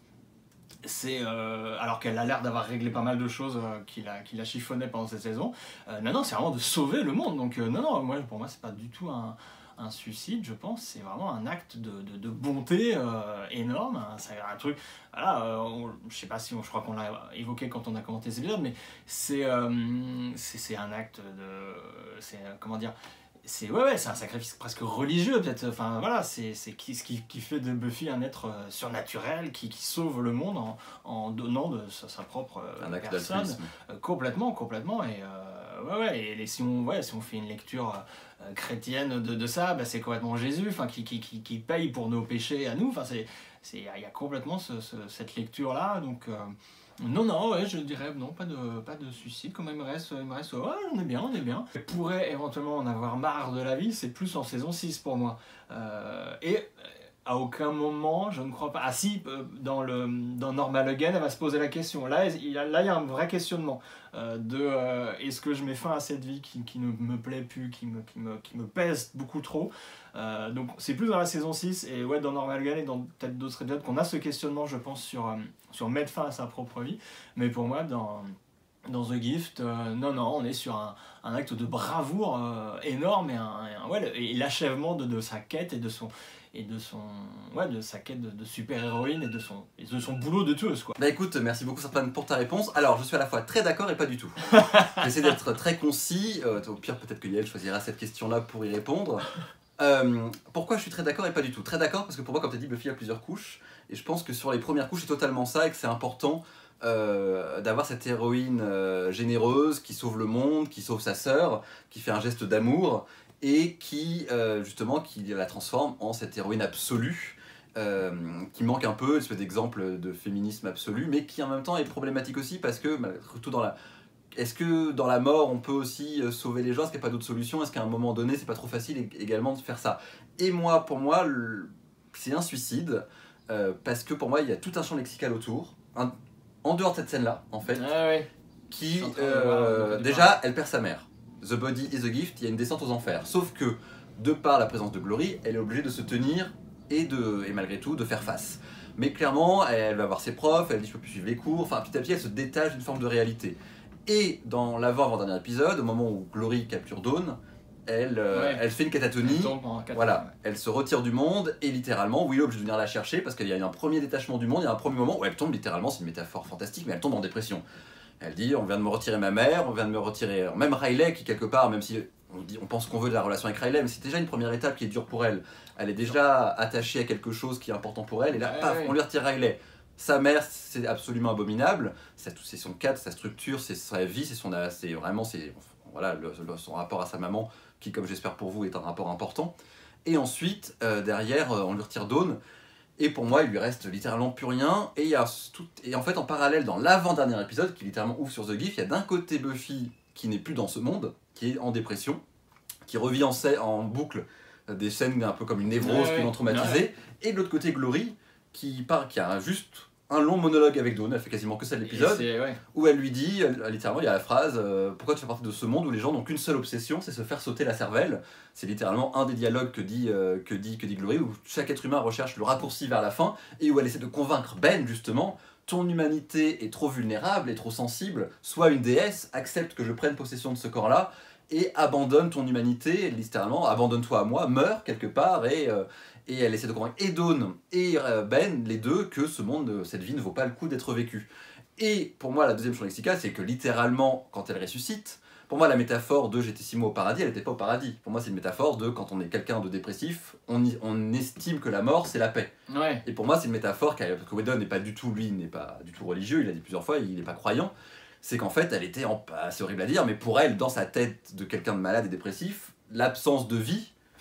C'est euh, alors qu'elle a l'air d'avoir réglé pas mal de choses euh, qu'il a, qu'il a chiffonné pendant cette saison. Euh, non, non, c'est vraiment de sauver le monde. Donc, euh, non, non, moi, pour moi, c'est pas du tout un, un suicide, je pense. C'est vraiment un acte de, de, de bonté euh, énorme. Hein. C'est un truc. Voilà, euh, on, je sais pas si on, je crois qu'on l'a évoqué quand on a commenté cet épisode, mais c'est, euh, c'est, c'est un acte de. C'est, comment dire. C'est ouais, ouais, c'est un sacrifice presque religieux peut-être. Enfin voilà, c'est c'est qui, ce qui, qui fait de Buffy un être euh, surnaturel qui, qui sauve le monde en, en donnant de sa, sa propre euh, un acte personne. Euh, complètement, complètement. Et euh, ouais, ouais. Et, et si on ouais, si on fait une lecture euh, chrétienne de, de ça, bah, c'est complètement Jésus, enfin qui, qui qui qui paye pour nos péchés à nous. Enfin c'est c'est il y a complètement ce, ce, cette lecture là. Donc euh, Non, non, ouais, je dirais non, pas de, pas de suicide, quand même, il me reste, il me reste, ouais, on est bien, on est bien. Je pourrais éventuellement en avoir marre de la vie, c'est plus en saison six pour moi. Euh, et à aucun moment, je ne crois pas... Ah si, dans, le, dans Normal Again, elle va se poser la question. Là, il y a, là, il y a un vrai questionnement euh, de euh, est-ce que je mets fin à cette vie qui, qui ne me plaît plus, qui me, qui me, qui me pèse beaucoup trop. Euh, donc c'est plus dans la saison six, et ouais, dans Normal Again et dans peut-être d'autres épisodes qu'on a ce questionnement, je pense, sur, euh, sur mettre fin à sa propre vie. Mais pour moi, dans... Dans The Gift, euh, non, non, on est sur un, un acte de bravoure euh, énorme et, un, et, un, ouais, et l'achèvement de, de sa quête et de son, et de son, ouais, de sa quête de, de super-héroïne et de son, et de son boulot de tueuse, quoi. Bah écoute, merci beaucoup Sarpan pour ta réponse. Alors, je suis à la fois très d'accord et pas du tout. J'essaie d'être très concis. Euh, au pire, peut-être que Yael choisira cette question-là pour y répondre. Euh, pourquoi je suis très d'accord et pas du tout? Très d'accord parce que pour moi, comme tu as dit, Buffy a plusieurs couches. Et je pense que sur les premières couches, c'est totalement ça et que c'est important. Euh, d'avoir cette héroïne euh, généreuse qui sauve le monde, qui sauve sa sœur, qui fait un geste d'amour et qui euh, justement qui la transforme en cette héroïne absolue euh, qui manque un peu, une espèce d'exemple de féminisme absolu, mais qui en même temps est problématique aussi parce que tout dans la... Est-ce que dans la mort on peut aussi sauver les gens? Est-ce qu'il n'y a pas d'autre solution? Est-ce qu'à un moment donné c'est pas trop facile également de faire ça? Et moi, pour moi, le... c'est un suicide euh, parce que pour moi il y a tout un champ lexical autour. Un... En dehors de cette scène-là, en fait, ah ouais. qui, euh, déjà, elle perd sa mère. The Body is a Gift, il y a une descente aux enfers. Sauf que, de par la présence de Glory, elle est obligée de se tenir et, de, et malgré tout, de faire face. Mais clairement, elle va voir ses profs, elle dit je peux plus suivre les cours, enfin petit à petit, elle se détache d'une forme de réalité. Et dans l'avant-avant-dernier épisode, au moment où Glory capture Dawn, elle, euh, ouais. elle fait une catatonie, elle voilà, ouais. Elle se retire du monde et littéralement Willow est obligée de venir la chercher parce qu'il y a un premier détachement du monde, il y a un premier moment où elle tombe littéralement, c'est une métaphore fantastique, mais elle tombe en dépression. Elle dit on vient de me retirer ma mère, on vient de me retirer même Riley qui quelque part, même si on, dit, on pense qu'on veut de la relation avec Riley, mais c'est déjà une première étape qui est dure pour elle. Elle est déjà attachée à quelque chose qui est important pour elle et là ouais, paf, ouais. on lui retire Riley. Sa mère, c'est absolument abominable, c'est son cadre, sa structure, c'est sa vie, c'est son, c'est vraiment c'est, voilà, le, son rapport à sa maman qui, comme j'espère pour vous, est un rapport important. Et ensuite, euh, derrière, euh, on lui retire Dawn. Et pour moi, il lui reste littéralement plus rien. Et, il y a tout... et en fait, en parallèle, dans l'avant-dernier épisode, qui littéralement ouvre sur The Gift, il y a d'un côté Buffy qui n'est plus dans ce monde, qui est en dépression, qui revit en, en boucle des scènes un peu comme une névrose ouais, qui l'ont traumatisée. Ouais. Et de l'autre côté, Glory, qui, part, qui a juste un long monologue avec Dawn, elle fait quasiment que ça de l'épisode, ouais. où elle lui dit, elle, littéralement, il y a la phrase euh, « Pourquoi tu fais partie de ce monde où les gens n'ont qu'une seule obsession, c'est se faire sauter la cervelle ?» C'est littéralement un des dialogues que dit, euh, que, dit, que dit Glory, où chaque être humain recherche le raccourci vers la fin, et où elle essaie de convaincre Ben, justement, « Ton humanité est trop vulnérable, est trop sensible, sois une déesse, accepte que je prenne possession de ce corps-là, et abandonne ton humanité, littéralement, abandonne-toi à moi, meurs quelque part, et... Euh, Et elle essaie de convaincre et Dawn et Ben, les deux, que ce monde, cette vie ne vaut pas le coup d'être vécue. Et pour moi, la deuxième chose lexicale, c'est que littéralement, quand elle ressuscite, pour moi, la métaphore de j'étais six mois au paradis, elle n'était pas au paradis. Pour moi, c'est une métaphore de quand on est quelqu'un de dépressif, on, y, on estime que la mort, c'est la paix. Ouais. Et pour moi, c'est une métaphore, parce que Whedon n'est pas du tout, lui, n'est pas du tout religieux, il a dit plusieurs fois, il n'est pas croyant. C'est qu'en fait, elle était, en, c'est horrible à dire, mais pour elle, dans sa tête de quelqu'un de malade et dépressif, l'absence de vie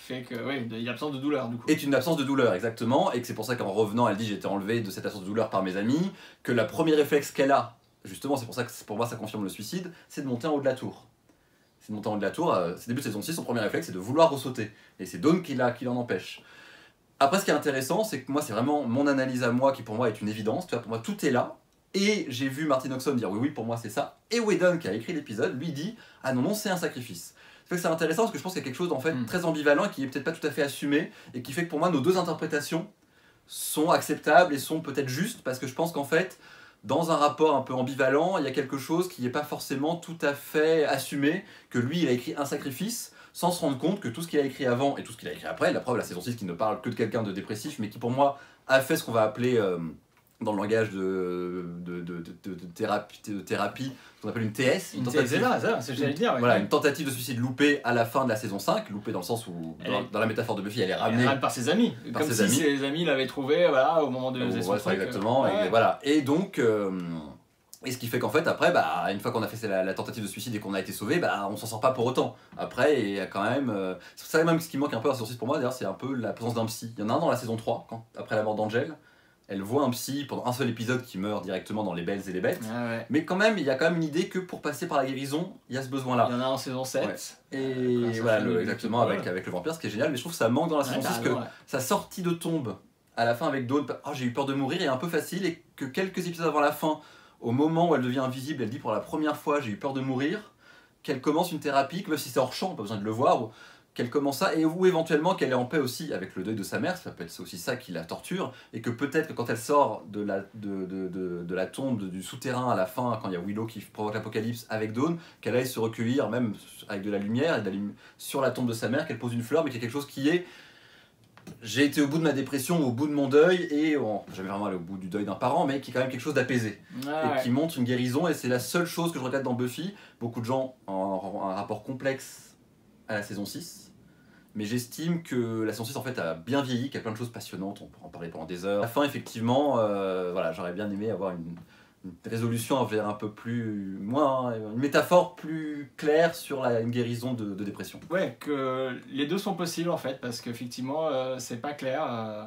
fait que, oui, il y a l'absence de douleur du coup. Est une absence de douleur, exactement, et que c'est pour ça qu'en revenant, elle dit j'ai été enlevée de cette absence de douleur par mes amis, que le premier réflexe qu'elle a, justement, c'est pour ça que pour moi ça confirme le suicide, c'est de monter en haut de la tour. C'est de monter en haut de la tour, euh, c'est début de saison six, son premier réflexe c'est de vouloir ressauter, et c'est Dawn qui, qui l'en empêche. Après, ce qui est intéressant, c'est que moi, c'est vraiment mon analyse à moi qui pour moi est une évidence, tu vois, pour moi tout est là, et j'ai vu Martin Oxon dire oui, oui, pour moi c'est ça, et Whedon qui a écrit l'épisode, lui dit ah non, non, c'est un sacrifice. Ça fait que c'est intéressant parce que je pense qu'il y a quelque chose en fait Mm. très ambivalent et qui est peut-être pas tout à fait assumé, et qui fait que pour moi nos deux interprétations sont acceptables et sont peut-être justes, parce que je pense qu'en fait, dans un rapport un peu ambivalent, il y a quelque chose qui n'est pas forcément tout à fait assumé, que lui il a écrit un sacrifice, sans se rendre compte que tout ce qu'il a écrit avant et tout ce qu'il a écrit après, la preuve, la saison six qui ne parle que de quelqu'un de dépressif, mais qui pour moi a fait ce qu'on va appeler, euh, dans le langage de, de, de, de, de, de thérapie, de thérapie, ce qu'on appelle une T S, Une tentative, c'est là, c'est là, c'est ce que j'allais dire. Ouais. Voilà, une tentative de suicide loupée à la fin de la saison cinq, loupée dans le sens où, dans, est... dans la métaphore de Buffy, elle est ramenée elle est par ses amis, par comme ses si amis. ses amis l'avaient trouvé voilà, au moment de Oh, son ouais, truc. exactement, Ouais. et, voilà. Et donc, euh, et ce qui fait qu'en fait, après, bah, une fois qu'on a fait la, la tentative de suicide et qu'on a été sauvé, bah, on s'en sort pas pour autant. Après, il y a quand même. Euh, c'est ça même ce qui manque un peu à la saison six pour moi, d'ailleurs, c'est un peu la présence d'un psy. Il y en a un dans la saison trois, quand, après la mort d'Angel. Elle voit un psy pendant un seul épisode qui meurt directement dans Les Belles et les Bêtes. Ah ouais. Mais quand même, il y a quand même une idée que pour passer par la guérison, il y a ce besoin-là. Il y en a en saison sept. Ouais. Et euh, voilà, le, le, exactement, avec, avec le vampire, ce qui est génial. Mais je trouve que ça manque dans la saison ouais, six, que ouais. sa sortie de tombe à la fin avec Dawn, oh, j'ai eu peur de mourir, est un peu facile, et que quelques épisodes avant la fin, au moment où elle devient invisible, elle dit pour la première fois j'ai eu peur de mourir, qu'elle commence une thérapie, que même si c'est hors champ, pas besoin de le voir, ou qu'elle commence ça, et ou éventuellement qu'elle est en paix aussi avec le deuil de sa mère, ça peut être aussi ça qui la torture, et que peut-être que quand elle sort de la, de, de, de, de la tombe, du souterrain à la fin, quand il y a Willow qui provoque l'apocalypse avec Dawn, qu'elle aille se recueillir, même avec de la lumière, et de la lumi- sur la tombe de sa mère, qu'elle pose une fleur, mais qu'il y a quelque chose qui est... J'ai été au bout de ma dépression, au bout de mon deuil, et bon, jamais vraiment allé au bout du deuil d'un parent, mais qui est quand même quelque chose d'apaisé, Ah, et ouais. qui montre une guérison, et c'est la seule chose que je regrette dans Buffy. Beaucoup de gens ont un rapport complexe à la saison six, mais j'estime que la saison six en fait a bien vieilli, qu'il y a plein de choses passionnantes, on pourra en parler pendant des heures. À la fin, effectivement, euh, voilà, j'aurais bien aimé avoir une, une résolution vers un peu plus, moins, une métaphore plus claire sur la, une guérison de, de dépression. Ouais, que les deux sont possibles en fait, parce qu'effectivement, euh, c'est pas clair. Euh,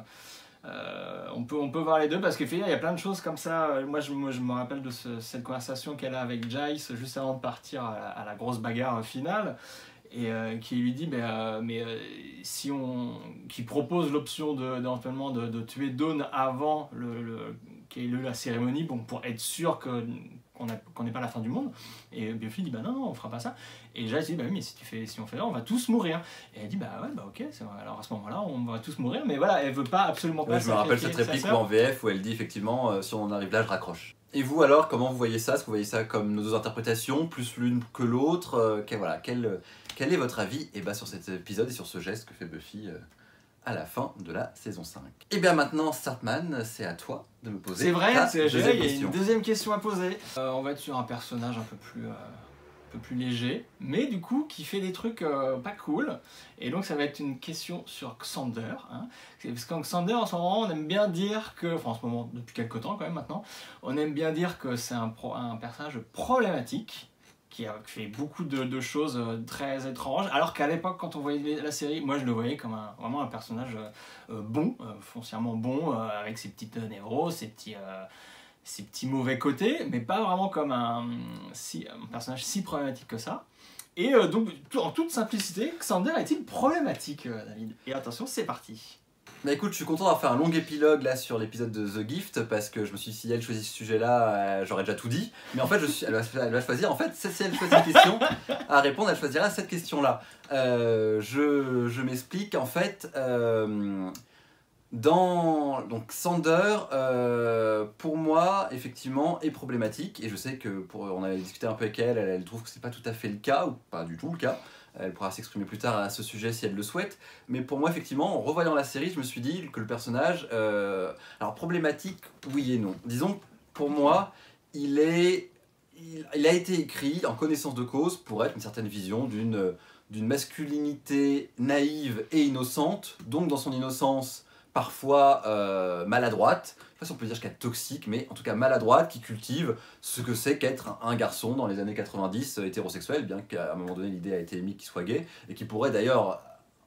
euh, on, peut, on peut voir les deux, parce qu'effectivement, il y a plein de choses comme ça. Moi, je, moi, je me rappelle de ce, cette conversation qu'elle a avec Jace juste avant de partir à la, à la grosse bagarre finale. Et euh, qui lui dit mais, euh, mais euh, si on qui propose l'option de, d'éventuellement de, de tuer Dawn avant le, le qu'il y ait eu la cérémonie, bon, pour être sûr que qu'on a- qu'on n'est pas à la fin du monde. Et Buffy dit bah non, non on fera pas ça. Et Jace dit bah oui, mais si tu fais si on fait ça on va tous mourir. Et elle dit bah ouais bah ok, c'est vrai. Alors à ce moment-là on va tous mourir, mais voilà, elle veut pas absolument pas Ouais, je me rappelle sacrifier cette sa réplique sœur. en V F où elle dit effectivement euh, si on arrive là je raccroche. Et vous alors, comment vous voyez ça? Est-ce que vous voyez ça comme nos deux interprétations, plus l'une que l'autre? euh, quel, voilà, quel, quel est votre avis et bah, sur cet épisode et sur ce geste que fait Buffy euh, à la fin de la saison cinq? Et bien maintenant, Startman, c'est à toi de me poser C'est vrai, ta c'est deuxième vrai, il y a question. une deuxième question à poser. Euh, on va être sur un personnage un peu plus, euh, un peu plus léger, mais du coup qui fait des trucs euh, pas cool. Et donc ça va être une question sur Xander. Hein. C'est parce qu'en Xander, en ce moment, on aime bien dire que, enfin en ce moment, depuis quelques temps quand même maintenant, on aime bien dire que c'est un, pro, un personnage problématique, qui a fait beaucoup de, de choses euh, très étranges, alors qu'à l'époque, quand on voyait la série, moi je le voyais comme un, vraiment un personnage euh, bon, euh, foncièrement bon, euh, avec ses petites euh, névroses, ses petits, euh, ses petits mauvais côtés, mais pas vraiment comme un, si, un personnage si problématique que ça. Et euh, donc, tout- en toute simplicité, Xander est-il problématique, euh, David? Et attention, c'est parti. Bah écoute, je suis content d'avoir fait un long épilogue là sur l'épisode de The Gift parce que je me suis dit si elle choisit ce sujet-là, euh, j'aurais déjà tout dit. Mais en fait, je suis, elle, va, elle va choisir. En fait, si elle choisit une question à répondre, elle choisira cette question-là. Euh, je je m'explique. En fait, euh, dans donc Xander, euh, pour moi, effectivement, est problématique. Et je sais que pour, on avait discuté un peu avec elle, elle, elle trouve que c'est pas tout à fait le cas ou pas du tout le cas. Elle pourra s'exprimer plus tard à ce sujet si elle le souhaite. Mais pour moi, effectivement, en revoyant la série, je me suis dit que le personnage... Euh, alors, problématique, oui et non. Disons, pour moi, il, est, il, il a été écrit en connaissance de cause pour être une certaine vision d'une, d'une masculinité naïve et innocente. Donc, dans son innocence, parfois euh, maladroite. Je ne sais pas si on peut dire jusqu'à toxique, mais en tout cas maladroite, qui cultive ce que c'est qu'être un garçon dans les années quatre-vingt-dix euh, hétérosexuel, bien qu'à un moment donné l'idée a été émise qu'il soit gay, et qui pourrait d'ailleurs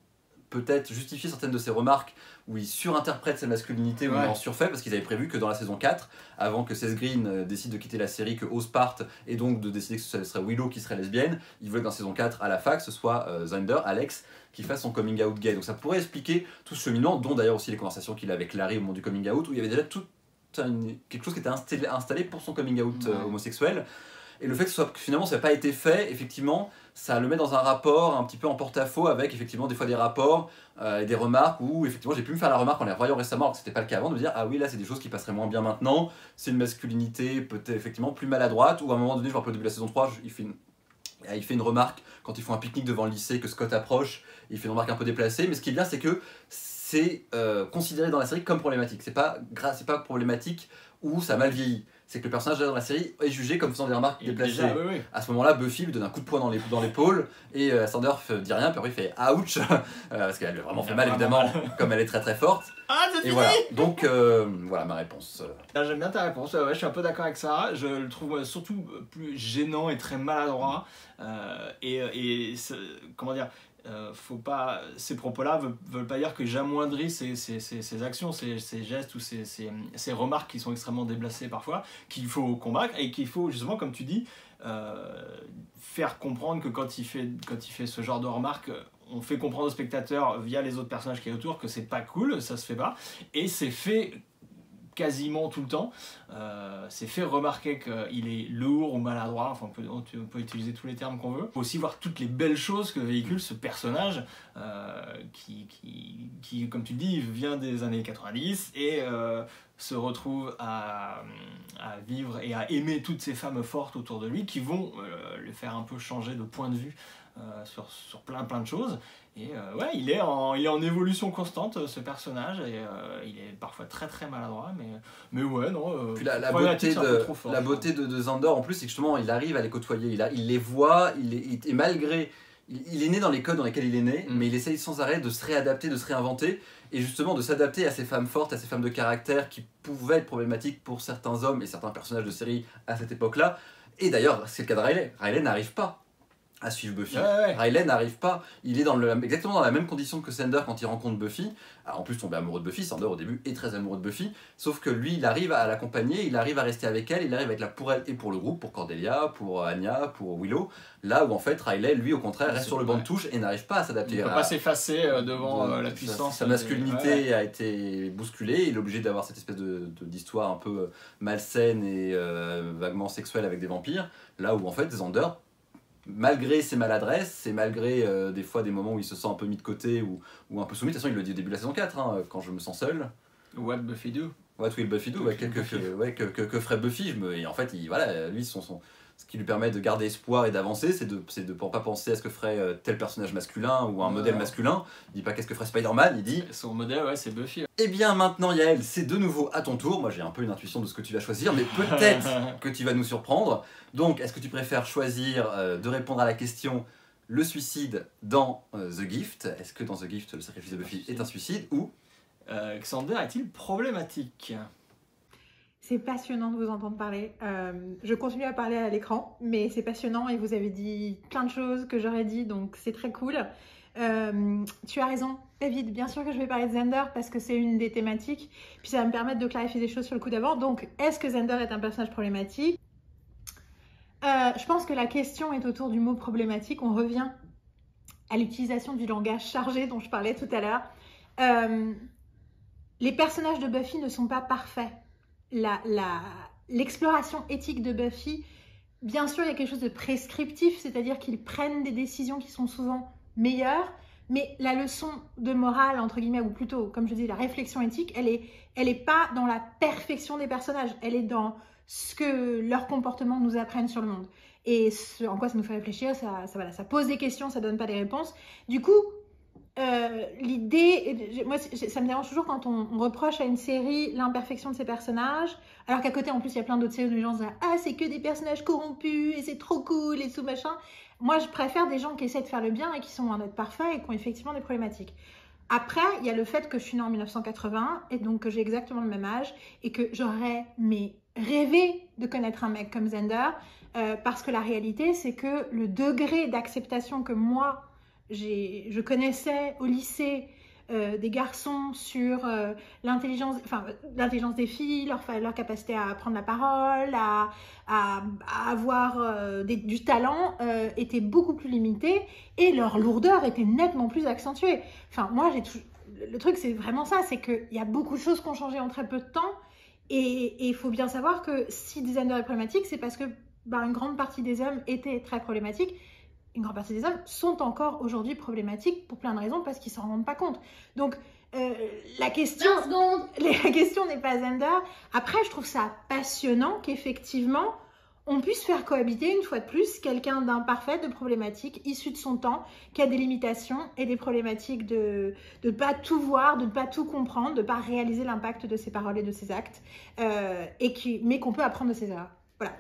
peut-être justifier certaines de ses remarques où il surinterprète sa masculinité, où Ouais. il en surfait, parce qu'ils avaient prévu que dans la saison quatre, avant que Seth Green euh, décide de quitter la série, que Oz parte, et donc de décider que ce serait Willow qui serait lesbienne, il voulait que dans la saison quatre, à la fac, ce soit euh, Xander, Alex, qui fasse son coming out gay. Donc ça pourrait expliquer tout ce cheminement, dont d'ailleurs aussi les conversations qu'il a avec Larry au moment du coming out, où il y avait déjà tout un- quelque chose qui était installé, installé pour son coming out euh, Ouais. homosexuel. Et le fait que, ce soit, que finalement ça n'a pas été fait, effectivement, ça le met dans un rapport un petit peu en porte-à-faux avec effectivement des fois des rapports euh, et des remarques où effectivement j'ai pu me faire la remarque en les revoyant récemment, alors que c'était pas le cas avant, de me dire ah oui là c'est des choses qui passeraient moins bien maintenant, c'est une masculinité peut-être effectivement plus maladroite, ou à un moment donné, je me rappelle au début de la saison trois, je- il fait une, il fait une remarque quand ils font un pique-nique devant le lycée, que Scott approche, il fait une remarque un peu déplacée, mais ce qui est bien c'est que c'est euh, considéré dans la série comme problématique, c'est pas, gra- c'est pas problématique où ça a mal vieilli. C'est que le personnage dans la série est jugé comme faisant des remarques Et déplacées. déjà, oui, oui. À ce moment-là, Buffy lui donne un coup de poing dans les- dans l'épaule et euh, Sanders dit rien, puis après il fait ouch, euh, parce qu'elle lui a vraiment Il fait a mal vraiment évidemment, comme elle est très très forte. Ah, c'est Et fini. voilà, donc euh, voilà ma réponse. Ah, j'aime bien ta réponse, ouais, ouais, je suis un peu d'accord avec ça. Je le trouve surtout plus gênant et très maladroit. Euh, et, et c'est- comment dire, euh, faut pas, ces propos-là veulent, veulent pas dire que j'amoindris ces, ces, ces, ces actions, ces, ces gestes ou ces, ces, ces remarques qui sont extrêmement déplacées parfois, qu'il faut combattre et qu'il faut justement, comme tu dis, euh, faire comprendre que quand il fait, quand il fait ce genre de remarques, on fait comprendre au spectateur via les autres personnages qui est autour que c'est pas cool, ça se fait pas, et c'est fait quasiment tout le temps. Euh, c'est fait remarquer qu'il est lourd ou maladroit, enfin on peut, on peut utiliser tous les termes qu'on veut. Il faut aussi voir toutes les belles choses que véhicule ce personnage euh, qui, qui, qui, comme tu le dis, vient des années quatre-vingt-dix et euh, se retrouve à, à vivre et à aimer toutes ces femmes fortes autour de lui qui vont euh, le faire un peu changer de point de vue euh, sur, sur plein plein de choses. Et euh, ouais, il est, en, il est en évolution constante, ce personnage, et euh, il est parfois très très maladroit, mais, mais ouais, non. Euh, Puis la, la problématique, beauté, c'est un peu de, trop fort, la je beauté de, de Xander en plus, c'est que justement il arrive à les côtoyer, il, a, il les voit, il est, il- et malgré. Il, il est né dans les codes dans lesquels il est né, Mm. mais il essaye sans arrêt de se réadapter, de se réinventer, et justement de s'adapter à ces femmes fortes, à ces femmes de caractère qui pouvaient être problématiques pour certains hommes et certains personnages de série à cette époque-là. Et d'ailleurs, c'est le cas de Riley. Riley n'arrive pas à suivre Buffy. Ouais, ouais. Riley n'arrive pas, il est dans le, exactement dans la même condition que Xander quand il rencontre Buffy. Alors, en plus tomber amoureux de Buffy, Xander au début est très amoureux de Buffy, sauf que lui il arrive à l'accompagner, il arrive à rester avec elle, il arrive à être là pour elle et pour le groupe, pour Cordelia, pour Anya, pour Willow, là où en fait Riley lui au contraire reste C'est sur le banc de vrai. touche et n'arrive pas à Il s'adapter ne peut à- pas s'effacer euh, devant de- euh, la sa- puissance. Sa des- masculinité ouais, ouais. a été bousculée, il est obligé d'avoir cette espèce de- de- d'histoire un peu malsaine et euh, vaguement sexuelle avec des vampires, là où en fait Xander, malgré ses maladresses, et malgré euh, des fois des moments où il se sent un peu mis de côté ou, ou un peu soumis, de toute façon il le dit au début de la saison quatre, hein, quand je me sens seul. What Buffy do? What will Buffy do? What Ouais, will que, que, Buffy que- ouais, que, que, que ferait Buffy? Je me... Et en fait, il, voilà, lui, son, son, ce qui lui permet de garder espoir et d'avancer, c'est de c'est de ne pas penser à ce que ferait euh, tel personnage masculin ou un Ouais. modèle masculin. Il dit pas qu'est-ce que ferait Spider-Man, il dit Son modèle, ouais, c'est Buffy. eh bien maintenant Yael, c'est de nouveau à ton tour. Moi j'ai un peu une intuition de ce que tu vas choisir, mais peut-être que tu vas nous surprendre. Donc est-ce que tu préfères choisir euh, de répondre à la question le suicide dans euh, The Gift? Est-ce que dans The Gift le sacrifice de Buffy est un suicide ou Euh, Xander est-il problématique? C'est passionnant de vous entendre parler. Euh, je continue à parler à l'écran, mais c'est passionnant et vous avez dit plein de choses que j'aurais dit, donc c'est très cool. Euh, tu as raison, David, bien sûr que je vais parler de Xander parce que c'est une des thématiques, puis ça va me permettre de clarifier des choses sur le coup d'avant. Donc, est-ce que Xander est un personnage problématique? Euh, je pense que la question est autour du mot problématique. On revient à l'utilisation du langage chargé dont je parlais tout à l'heure. Euh, les personnages de Buffy ne sont pas parfaits. La, la, l'exploration éthique de Buffy, bien sûr, il y a quelque chose de prescriptif, c'est-à-dire qu'ils prennent des décisions qui sont souvent meilleures, mais la leçon de morale, entre guillemets, ou plutôt, comme je dis, la réflexion éthique, elle est, elle est pas dans la perfection des personnages, elle est dans ce que leurs comportements nous apprennent sur le monde. Et ce, en quoi ça nous fait réfléchir, ça, ça, voilà, ça pose des questions, ça donne pas des réponses. Du coup, euh, l'idée, moi ça me dérange toujours quand on, on reproche à une série l'imperfection de ses personnages, alors qu'à côté en plus il y a plein d'autres séries où les gens disent ah c'est que des personnages corrompus et c'est trop cool et tout machin. Moi je préfère des gens qui essaient de faire le bien et qui sont loin d'être parfaits et qui ont effectivement des problématiques. Après il y a le fait que je suis née en mille neuf cent quatre-vingts et donc que j'ai exactement le même âge et que j'aurais mais rêvé de connaître un mec comme Xander, euh, parce que la réalité c'est que le degré d'acceptation que moi je connaissais au lycée euh, des garçons sur euh, l'intelligence, enfin l'intelligence des filles, leur, leur capacité à prendre la parole, à, à, à avoir euh, des, du talent euh, était beaucoup plus limitée et leur lourdeur était nettement plus accentuée. Enfin, moi, j'ai tout... le truc, c'est vraiment ça, c'est qu'il y a beaucoup de choses qui ont changé en très peu de temps. Et il faut bien savoir que si Descender est problématique, c'est parce que bah, une grande partie des hommes étaient très problématiques. Une grande partie des hommes sont encore aujourd'hui problématiques pour plein de raisons parce qu'ils ne s'en rendent pas compte. Donc, euh, la question, la question n'est pas Zender. Après, je trouve ça passionnant qu'effectivement, on puisse faire cohabiter une fois de plus quelqu'un d'imparfait, de problématique, issu de son temps, qui a des limitations et des problématiques de ne pas tout voir, de ne pas tout comprendre, de ne pas réaliser l'impact de ses paroles et de ses actes, euh, et qui, mais qu'on peut apprendre de ses erreurs. Voilà.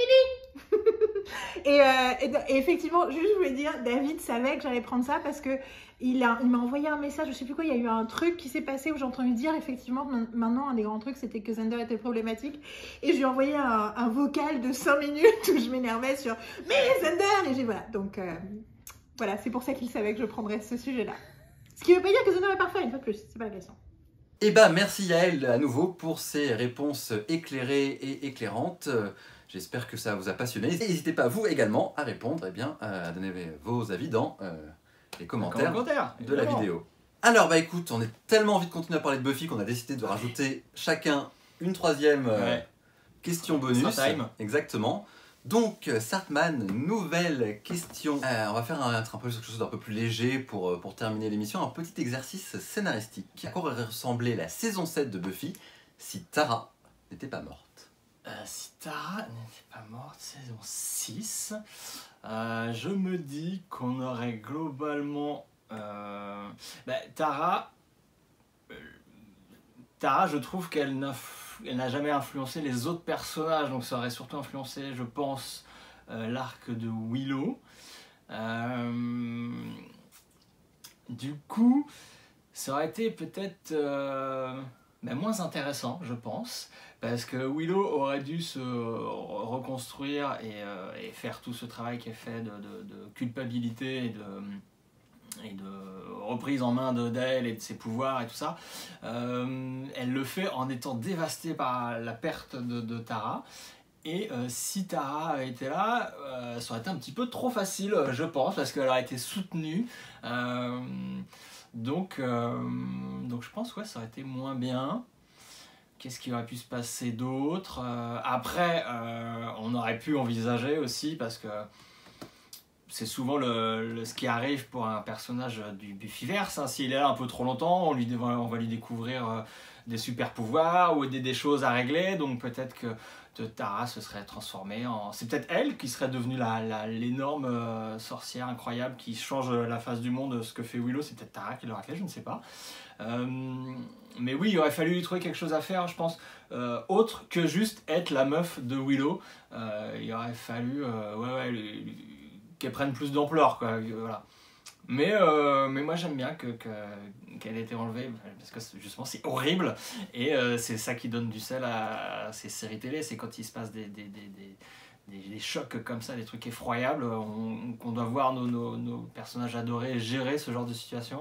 et, euh, et, et effectivement, juste je voulais dire, David savait que j'allais prendre ça parce que il a, il m'a envoyé un message, je sais plus quoi, il y a eu un truc qui s'est passé où j'ai entendu dire effectivement maintenant un des grands trucs c'était que Zender était problématique et je lui ai envoyé un, un vocal de cinq minutes où je m'énervais sur mais Zender et j'ai voilà donc euh, voilà c'est pour ça qu'il savait que je prendrais ce sujet là. Ce qui veut pas dire que Zender est parfait une fois de plus, c'est pas la question. Et bah merci Yael à nouveau pour ces réponses éclairées et éclairantes. J'espère que ça vous a passionné. N'hésitez pas vous également à répondre, et eh bien, à donner vos avis dans euh, les commentaires, commentaire, de la vidéo. Alors bah écoute, on a tellement envie de continuer à parler de Buffy qu'on a décidé de rajouter chacun une troisième euh, ouais. question bonus. Time. Exactement. Donc Sartman, nouvelle question. Euh, on va faire un, un peu quelque chose d'un peu plus léger pour, pour terminer l'émission. Un petit exercice scénaristique. À quoi aurait ressemblé la saison sept de Buffy si Tara n'était pas morte? Euh, si Tara n'était pas morte, saison six, euh, je me dis qu'on aurait globalement... Euh, bah, Tara, euh, Tara, je trouve qu'elle n'a jamais influencé les autres personnages, donc ça aurait surtout influencé, je pense, euh, l'arc de Willow. Euh, du coup, ça aurait été peut-être... Euh, Ben moins intéressant, je pense, parce que Willow aurait dû se reconstruire et, euh, et faire tout ce travail qui est fait de, de, de culpabilité et de, et de reprise en main d'elle et de ses pouvoirs et tout ça. Euh, elle le fait en étant dévastée par la perte de, de Tara. Et euh, si Tara avait été là, euh, ça aurait été un petit peu trop facile, je pense, parce qu'elle aurait été soutenue. Euh, Donc, euh, donc je pense que ouais, ça aurait été moins bien. Qu'est-ce qui aurait pu se passer d'autre? euh, Après, euh, on aurait pu envisager aussi, parce que c'est souvent le, le, ce qui arrive pour un personnage du Buffyverse. Hein. S'il est là un peu trop longtemps, on, lui, on va lui découvrir euh, des super pouvoirs ou des, des choses à régler. Donc peut-être que de Tara se serait transformée en... C'est peut-être elle qui serait devenue la, la, l'énorme euh, sorcière incroyable qui change la face du monde. Ce que fait Willow, c'est peut-être Tara qui l'aurait fait, je ne sais pas. Euh, mais oui, il aurait fallu lui trouver quelque chose à faire, je pense, euh, autre que juste être la meuf de Willow. Euh, il aurait fallu euh, ouais, ouais, lui, lui, qu'elle prenne plus d'ampleur, quoi. Voilà. Mais, euh, mais moi j'aime bien que, que, qu'elle ait été enlevée, parce que justement c'est horrible, et euh, c'est ça qui donne du sel à, à ces séries télé, c'est quand il se passe des, des, des, des, des, des chocs comme ça, des trucs effroyables, on, qu'on doit voir nos, nos, nos personnages adorés gérer ce genre de situation.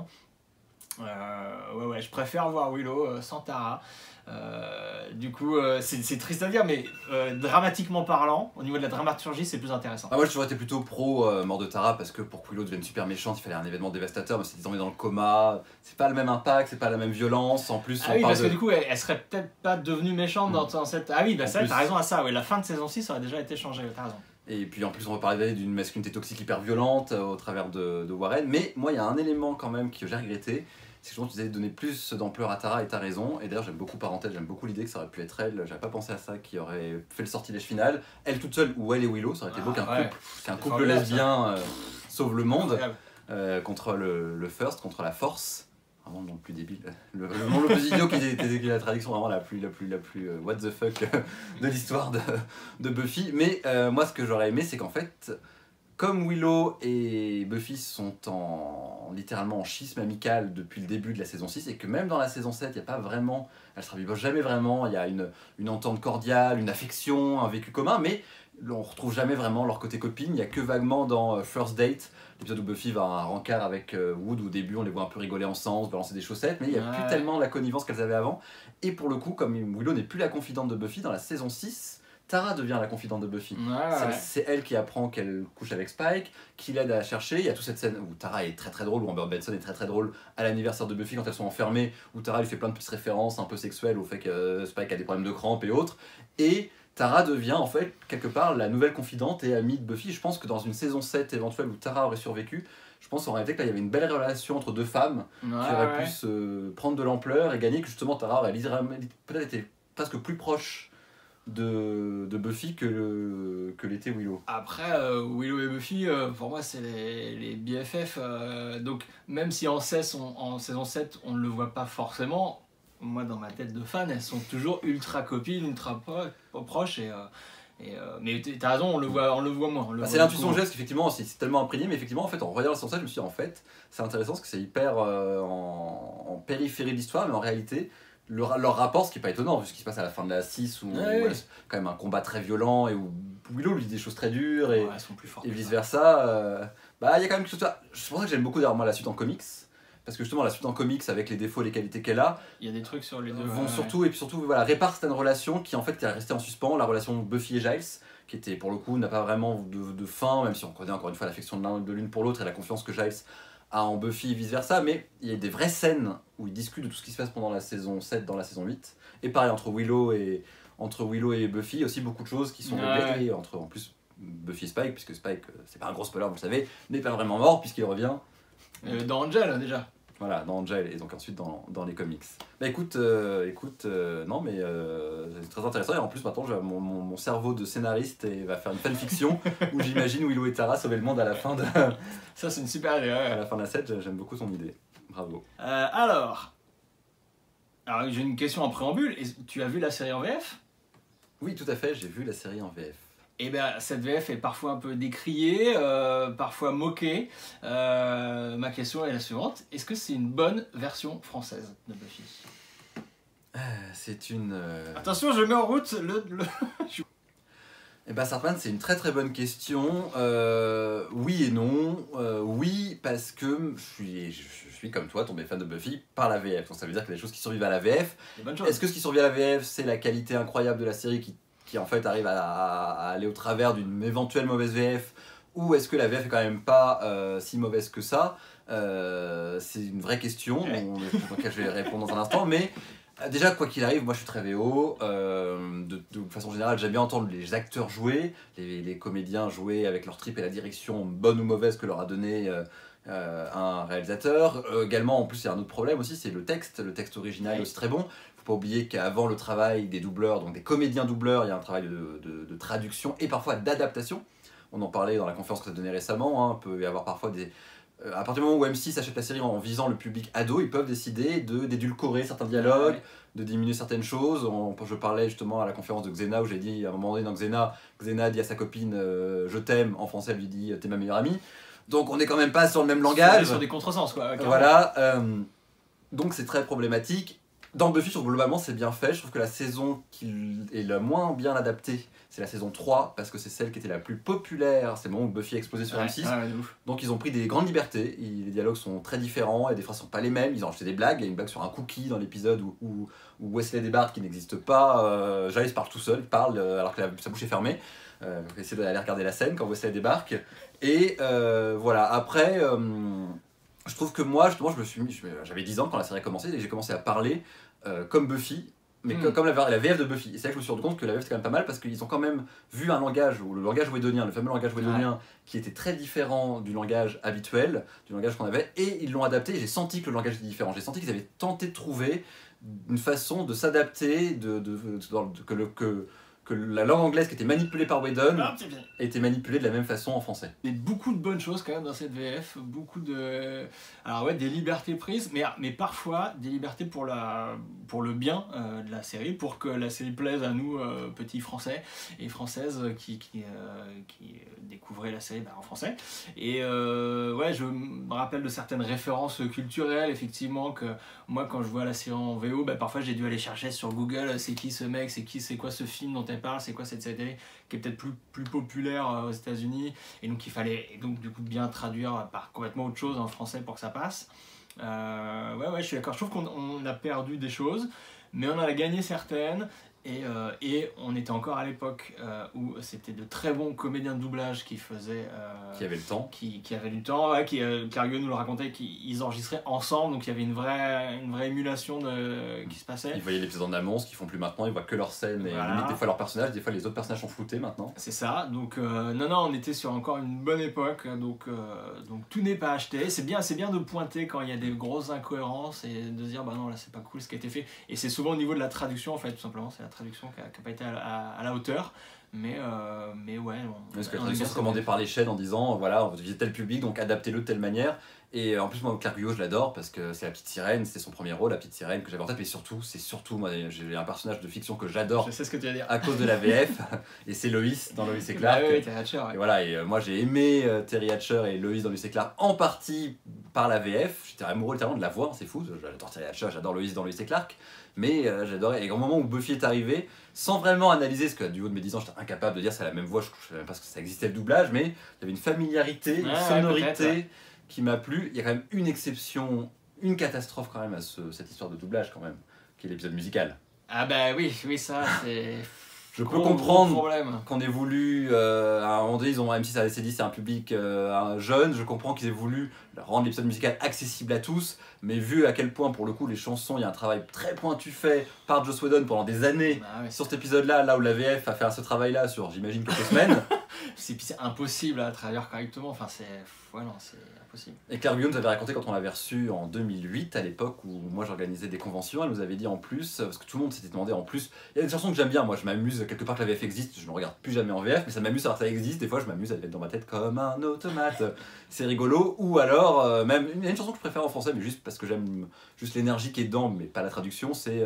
Euh, ouais, ouais, je préfère voir Willow euh, sans Tara. Euh, du coup, euh, c'est, c'est triste à dire, mais euh, dramatiquement parlant, au niveau de la dramaturgie, c'est plus intéressant. Ah, moi, j'aurais été plutôt pro euh, mort de Tara parce que pour que Willow devienne super méchante, il fallait un événement dévastateur. Mais c'est tombé dans le coma, c'est pas le même impact, c'est pas la même violence. En plus, ah on oui, parle parce de... que du coup, elle, elle serait peut-être pas devenue méchante mmh. dans, dans cette. Ah oui, bah ça, plus... t'as raison à ça. Ouais, la fin de saison six aurait déjà été changée. T'as raison. Et puis en plus, on va parler d'une masculinité toxique hyper violente euh, au travers de, de Warren. Mais moi, il y a un élément quand même que j'ai regretté. C'est que je pense qu'ils avaient donné plus d'ampleur à Tara, et t'as raison. Et d'ailleurs, j'aime beaucoup parenthèse, j'aime beaucoup l'idée que ça aurait pu être elle. J'avais pas pensé à ça, qui aurait fait le sortilège final. Elle toute seule ou elle et Willow, ça aurait été beau ah, qu'un ouais. couple, qu'un couple lesbien euh, sauve le monde euh, contre le, le First, contre la Force. Vraiment le nom le plus débile, le, le nom le plus idiot qui est la traduction vraiment la plus, la plus, la plus uh, what the fuck de l'histoire de, de Buffy. Mais euh, moi, ce que j'aurais aimé, c'est qu'en fait, comme Willow et Buffy sont en, littéralement en schisme amical depuis le début de la saison six, et que même dans la saison sept, il n'y a pas vraiment, elles se rabibochent jamais vraiment, il y a une, une entente cordiale, une affection, un vécu commun, mais on retrouve jamais vraiment leur côté copine. Il n'y a que vaguement dans First Date, l'épisode où Buffy va à un rencard avec Wood, où au début on les voit un peu rigoler ensemble, balancer des chaussettes, mais il n'y a Ouais. plus tellement la connivence qu'elles avaient avant. Et pour le coup, comme Willow n'est plus la confidente de Buffy, dans la saison six, Tara devient la confidente de Buffy. Ouais, C'est- ouais. C'est elle qui apprend qu'elle couche avec Spike, qui l'aide à chercher. Il y a toute cette scène où Tara est très très drôle, où Amber Benson est très très drôle à l'anniversaire de Buffy quand elles sont enfermées, où Tara lui fait plein de petites références un peu sexuelles au fait que euh, Spike a des problèmes de crampes et autres. Et Tara devient en fait quelque part la nouvelle confidente et amie de Buffy. Je pense que dans une saison sept éventuelle où Tara aurait survécu, je pense en réalité que là il y avait une belle relation entre deux femmes Ouais, qui aurait ouais. pu se prendre de l'ampleur et gagner, que justement Tara aurait littéralement- peut-être été presque plus proche de, de Buffy que, le, que l'était Willow. Après, euh, Willow et Buffy, euh, pour moi, c'est les, les B F F. euh, donc, même si en, seize, on- en saison sept, on ne le voit pas forcément, moi, dans ma tête de fan, elles sont toujours ultra copines, ultra pro- proches. Et, euh, et, euh, mais t- t'as raison, on le voit, on le voit moins. on le Bah, voit c'est l'intuition beaucoup que j'ai, parce qu'effectivement c'est c'est tellement imprégné, mais effectivement en fait en regardant la saison sept, je me suis dit en fait c'est intéressant parce que c'est hyper euh, en, en périphérie de l'histoire, mais en réalité le ra- leur rapport, ce qui n'est pas étonnant vu ce qui se passe à la fin de la six, où, Ouais, où ouais. elle- quand même un combat très violent et où Willow lui dit des choses très dures et, Ouais, elles sont plus fortes. et que vice ça. versa. euh, bah il y a quand même quelque chose. C'est pour ça que j'aime beaucoup d'ailleurs moi la suite en comics, parce que justement la suite en comics avec les défauts et les qualités qu'elle a Il y a des trucs sur les deux. vont ouais, surtout et puis surtout voilà réparent certaines relations qui en fait qui est restée en suspens, la relation Buffy et Giles qui était pour le coup n'a pas vraiment de, de fin, même si on connaît encore une fois l'affection de l'un de l'une pour l'autre et la confiance que Giles a en Buffy et vice versa, mais il y a des vraies scènes où ils discutent de tout ce qui se passe pendant la saison sept dans la saison huit, et pareil entre Willow et entre Willow et Buffy, aussi beaucoup de choses qui sont Ouais, révélées, et entre en plus Buffy et Spike, puisque Spike, euh, c'est pas un gros spoiler vous le savez, n'est pas vraiment mort puisqu'il revient. Euh, dans Angel, déjà. Voilà, dans Angel et donc ensuite dans, dans les comics. Bah écoute, euh, écoute euh, non mais euh, c'est très intéressant, et en plus maintenant je vais- mon, mon, mon cerveau de scénariste et va faire une fanfiction où j'imagine Willow et Tara sauver le monde à la fin de, Ça, c'est une super idée. ouais, à ouais. la fin de la sept, j'aime beaucoup ton idée. Bravo. Euh, alors, alors j'ai une question en préambule. Est- Tu as vu la série en V F? Oui, tout à fait, j'ai vu la série en V F. Eh bien, cette V F est parfois un peu décriée, euh, parfois moquée. Euh, ma question est la suivante. Est-ce que c'est une bonne version française de Buffy? Euh, C'est une... euh, Attention, je mets en route le... le... Eh ben Sartman, c'est une très très bonne question. Euh, oui et non. Euh, oui, parce que je suis, je, je suis comme toi tombé fan de Buffy par la V F. Donc ça veut dire qu'il y a des choses qui survivent à la V F. Des bonnes choses. Est-ce que ce qui survit à la V F, c'est la qualité incroyable de la série qui, qui en fait arrive à, à aller au travers d'une éventuelle mauvaise V F, ou est-ce que la V F est quand même pas euh, si mauvaise que ça? Euh, C'est une vraie question Ouais. dont, dont laquelle je vais répondre dans un instant, mais euh, déjà quoi qu'il arrive, moi je suis très V O. Euh, de, de façon générale, j'aime bien entendre les acteurs jouer, les, les comédiens jouer avec leur trip et la direction bonne ou mauvaise que leur a donné euh, euh, un réalisateur. Euh, également, en plus, il y a un autre problème aussi, c'est le texte. Le texte original est Oui. aussi très bon. Faut pas oublier qu'avant le travail des doubleurs, donc des comédiens doubleurs, il y a un travail de, de- de traduction et parfois d'adaptation. On en parlait dans la conférence que tu as donnée récemment. Hein, il peut y avoir parfois des... euh, à partir du moment où M six achète la série en visant le public ado, ils peuvent décider de d'édulcorer certains dialogues, Ouais. de diminuer certaines choses. On- je parlais justement à la conférence de Xena où j'ai dit à un moment donné dans Xena, Xena dit à sa copine euh, je t'aime, en français elle lui dit t'es ma meilleure amie. Donc on n'est quand même pas sur le même langage. Sur des contresens, quoi. carrément. Voilà, euh, donc c'est très problématique. Dans Buffy, je trouve globalement c'est bien fait. Je trouve que la saison qui est la moins bien adaptée, c'est la saison trois, parce que c'est celle qui était la plus populaire. C'est le moment où Buffy a explosé sur Ouais, M six. ouais, ouais, de ouf. Donc ils ont pris des grandes libertés. Ils- les dialogues sont très différents et des phrases sont pas les mêmes. Ils ont ajouté des blagues. Il y a une blague sur un cookie dans l'épisode où, où, où Wesley débarque qui n'existe pas. Euh, Giles parle tout seul, il parle euh, alors que la- sa bouche est fermée. Euh, donc essayez d'aller regarder la scène quand Wesley débarque. Et euh, voilà, après... euh, je trouve que moi, justement, je me suis mis, je- j'avais dix ans quand la série a commencé et j'ai commencé à parler euh, comme Buffy, mais Mm. co- comme la, la V F de Buffy. Et c'est là que je me suis rendu compte que la V F c'était quand même pas mal parce qu'ils ont quand même vu un langage, ou le langage whedonien, le fameux langage whedonien, qui était très différent du langage habituel, du langage qu'on avait, et ils l'ont adapté. Et j'ai senti que le langage était différent. J'ai senti qu'ils avaient tenté de trouver une façon de s'adapter, de, de, de- dans- de- que le que que la langue anglaise qui était manipulée par Whedon Hop, c'est fini. était manipulée de la même façon en français. Il y a beaucoup de bonnes choses quand même dans cette V F, beaucoup de... Alors ouais, des libertés prises, mais, mais parfois des libertés pour, la, pour le bien euh, de la série, pour que la série plaise à nous, euh, petits Français et Françaises qui, qui, euh, qui découvraient la série bah, en français. Et euh, ouais, je me rappelle de certaines références culturelles, effectivement, que moi quand je vois la série en V O, bah, parfois j'ai dû aller chercher sur Google, c'est qui ce mec, c'est qui, c'est quoi ce film dont elle parle, c'est quoi cette série télé qui est peut-être plus, plus populaire aux États-Unis, et donc il fallait et donc du coup bien traduire par complètement autre chose en français pour que ça passe. Euh, ouais ouais, je suis d'accord. Je trouve qu'on on a perdu des choses, mais on en a gagné certaines. Et, euh, et on était encore à l'époque euh, où c'était de très bons comédiens de doublage qui faisaient... Euh, Qui avait le temps. Qui, qui avaient du temps, ouais, qui, euh, Clario nous le racontait, qu'ils enregistraient ensemble, donc il y avait une vraie, une vraie émulation de, qui se passait. Ils voyaient l'épisode en amont, ce qu'ils font plus maintenant, ils voient que leur scène, et Voilà. limite des fois leurs personnages, des fois les autres personnages sont floutés maintenant. C'est ça, donc euh, non, non, on était sur encore une bonne époque, donc, euh, donc tout n'est pas acheté. C'est bien, c'est bien de pointer quand il y a des grosses incohérences et de se dire, bah non, là c'est pas cool ce qui a été fait. Et c'est souvent au niveau de la traduction, en fait, tout simplement, c'est la traduction qui n'a pas été à, à, à la hauteur. Mais, euh, mais ouais, on, Parce que la on traduction est se commandait par les chaînes en disant, voilà, on veut viser tel public, donc adaptez-le de telle manière. Et en plus, moi, Claire Guyot, je l'adore parce que c'est la petite sirène, c'était son premier rôle, la petite sirène que j'avais en tête, mais surtout, c'est surtout, moi, j'ai un personnage de fiction que j'adore. Je sais ce que tu vas dire. À cause de la V F, et c'est Loïs dans Loïs et Clark. Ah oui, Terry Hatcher, ouais. Et voilà, et euh, moi j'ai aimé euh, Terry Hatcher et Loïs dans Loïs et Clark en partie par la V F. J'étais amoureux littéralement de la voix, c'est fou. J'adore Terry Hatcher, j'adore Loïs dans Loïs et Clark. Mais euh, j'adorais. Et au moment où Buffy est arrivé, sans vraiment analyser, parce que du haut de mes dix ans, j'étais incapable de dire c'est la même voix, je ne savais même pas que ça existait le doublage, mais il y avait une familiarité, une Ouais, sonorité ouais, ouais. qui m'a plu. Il y a quand même une exception, une catastrophe quand même à ce, cette histoire de doublage quand même, qui est l'épisode musical. Ah bah oui, oui, ça c'est... Je peux Gros, gros comprendre problème. qu'on ait voulu, euh, à un moment donné, ils ont M six avait dit c'est un public euh, un jeune, je comprends qu'ils aient voulu rendre l'épisode musical accessible à tous, mais vu à quel point, pour le coup, les chansons, il y a un travail très pointu fait par Joss Whedon pendant des années Bah ouais. sur cet épisode-là, là où la V F a fait ce travail-là sur, j'imagine, quelques semaines. C'est c'est impossible à traduire correctement, enfin c'est... Ouais, non, c'est impossible. Et Claire Guyot nous avait raconté quand on l'avait reçue en deux mille huit, à l'époque où moi j'organisais des conventions, elle nous avait dit en plus, parce que tout le monde s'était demandé en plus, il y a des chansons que j'aime bien, moi je m'amuse, quelque part que la V F existe, je ne regarde plus jamais en V F, mais ça m'amuse savoir que ça existe, des fois je m'amuse à être dans ma tête comme un automate, c'est rigolo, ou alors, euh, même, il y a une chanson que je préfère en français, mais juste parce que j'aime juste l'énergie qui est dedans, mais pas la traduction, c'est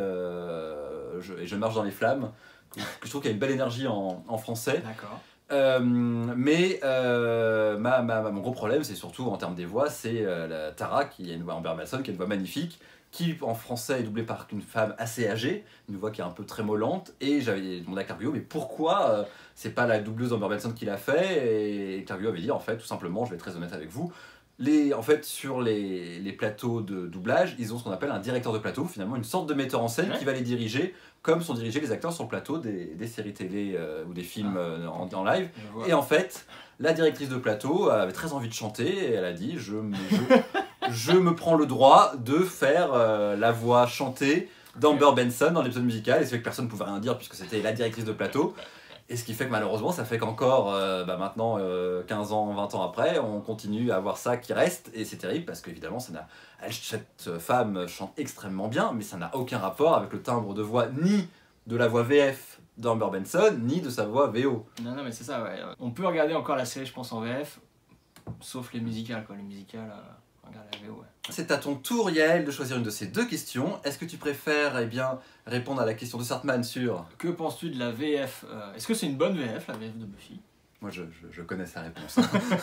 euh, je, Et je marche dans les flammes, que, que je trouve qu'il y a une belle énergie en, en français. D'accord. Euh, mais euh, ma, ma, mon gros problème, c'est surtout en termes des voix, c'est euh, la Tara, qui a une voix Amber Malson, qui a une voix magnifique, qui en français est doublée par une femme assez âgée, une voix qui est un peu trémolante, et j'avais demandé à Claire Guyot, mais pourquoi euh, c'est pas la doubleuse d'Amber Malson qui l'a fait? Et Claire Guyot avait dit, en fait, tout simplement, je vais être très honnête avec vous, les, en fait, sur les, les plateaux de doublage, ils ont ce qu'on appelle un directeur de plateau, finalement une sorte de metteur en scène ouais. qui va les diriger, comme sont dirigés les acteurs sur le plateau des, des séries télé euh, ou des films euh, en, en live. Et en fait, la directrice de plateau avait très envie de chanter et elle a dit je me, je, je me prends le droit de faire euh, la voix chantée d'Amber okay. Benson dans l'épisode musical. Et c'est vrai que personne ne pouvait rien dire puisque c'était la directrice de plateau. Et ce qui fait que malheureusement, ça fait qu'encore euh, bah maintenant, euh, quinze ans, vingt ans après, on continue à avoir ça qui reste. Et c'est terrible parce qu'évidemment, ça n'a... Elle, cette femme chante extrêmement bien, mais ça n'a aucun rapport avec le timbre de voix ni de la voix V F d'Amber Benson, ni de sa voix V O. Non, non, mais c'est ça, ouais. On peut regarder encore la série, je pense, en V F, sauf les musicales, quoi. Les musicales, euh, regarde la V O, ouais. C'est à ton tour, Yael, de choisir une de ces deux questions. Est-ce que tu préfères eh bien, répondre à la question de Sartman sur... Que penses-tu de la V F euh, Est-ce que c'est une bonne V F, la V F de Buffy? Moi, je, je, je connais sa réponse.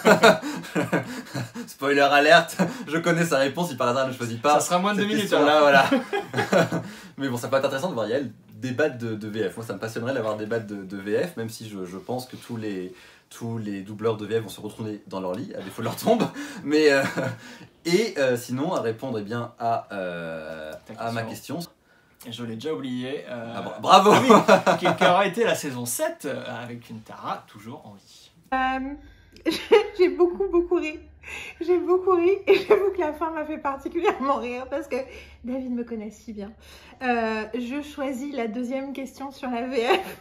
Spoiler alerte, je connais sa réponse, si par hasard elle ne choisit pas. Ça sera moins de deux minutes. Là, voilà. Mais bon, ça peut être intéressant de voir Yael débattre de, de V F. Moi, ça me passionnerait d'avoir débattre de, de V F, même si je, je pense que tous les, tous les doubleurs de V F vont se retrouver dans leur lit, à défaut de leur tombe. Mais, euh, et euh, sinon, à répondre eh bien, à, euh, à ma question. Je l'ai déjà oublié. Euh... Ah, bravo ah oui, qui aura été la saison sept euh, avec une Tara toujours en vie. Euh, j'ai beaucoup beaucoup ri. J'ai beaucoup ri et j'avoue que la fin m'a fait particulièrement rire parce que David me connaît si bien. Euh, je choisis la deuxième question sur la V F.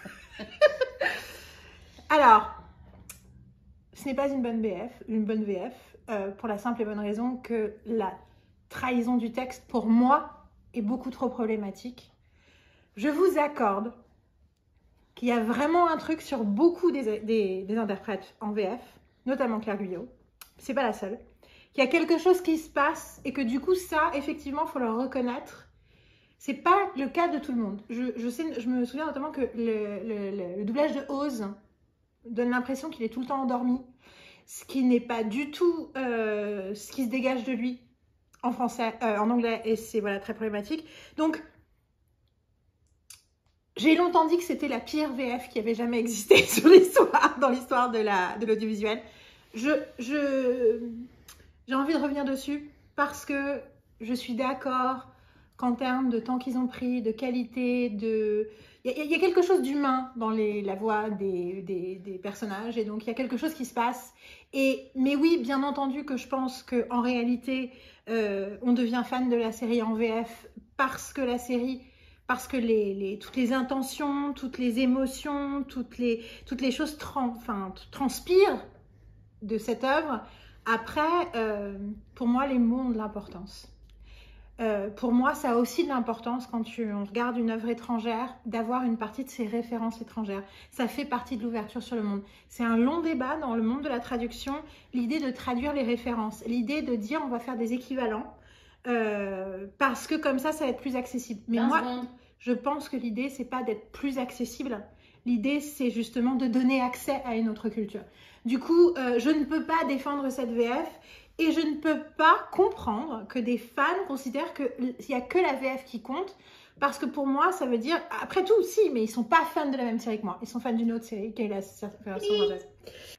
Alors, ce n'est pas une bonne V F, une bonne V F euh, pour la simple et bonne raison que la trahison du texte pour moi est beaucoup trop problématique. Je vous accorde qu'il y a vraiment un truc sur beaucoup des, des, des interprètes en V F, notamment Claire Guyot, c'est pas la seule, qu'il y a quelque chose qui se passe et que du coup ça, effectivement, il faut le reconnaître. C'est pas le cas de tout le monde. Je, je, sais, je me souviens notamment que le, le, le, le doublage de Oz donne l'impression qu'il est tout le temps endormi, ce qui n'est pas du tout euh, ce qui se dégage de lui en français, euh, en anglais, et c'est voilà, très problématique. Donc, j'ai longtemps dit que c'était la pire V F qui avait jamais existé sur l'histoire, dans l'histoire de la, de l'audiovisuel. Je, je, j'ai envie de revenir dessus parce que je suis d'accord qu'en termes de temps qu'ils ont pris, de qualité, de... Il y, y a quelque chose d'humain dans les, la voix des, des, des personnages, et donc il y a quelque chose qui se passe. Et, mais oui, bien entendu que je pense qu'en réalité, euh, on devient fan de la série en V F parce que la série... Parce que les, les, toutes les intentions, toutes les émotions, toutes les, toutes les choses tran, enfin, transpirent de cette œuvre. Après, euh, pour moi, les mots ont de l'importance. Euh, pour moi, ça a aussi de l'importance quand tu, on regarde une œuvre étrangère, d'avoir une partie de ses références étrangères. Ça fait partie de l'ouverture sur le monde. C'est un long débat dans le monde de la traduction, l'idée de traduire les références, l'idée de dire on va faire des équivalents. Euh, parce que comme ça, ça va être plus accessible. Mais moi, secondes. Je pense que l'idée, c'est pas d'être plus accessible. L'idée, c'est justement de donner accès à une autre culture. Du coup, euh, je ne peux pas défendre cette V F et je ne peux pas comprendre que des fans considèrent qu'il n'y a que la V F qui compte. Parce que pour moi, ça veut dire... Après tout, si, mais ils sont pas fans de la même série que moi. Ils sont fans d'une autre série, qui est la version française.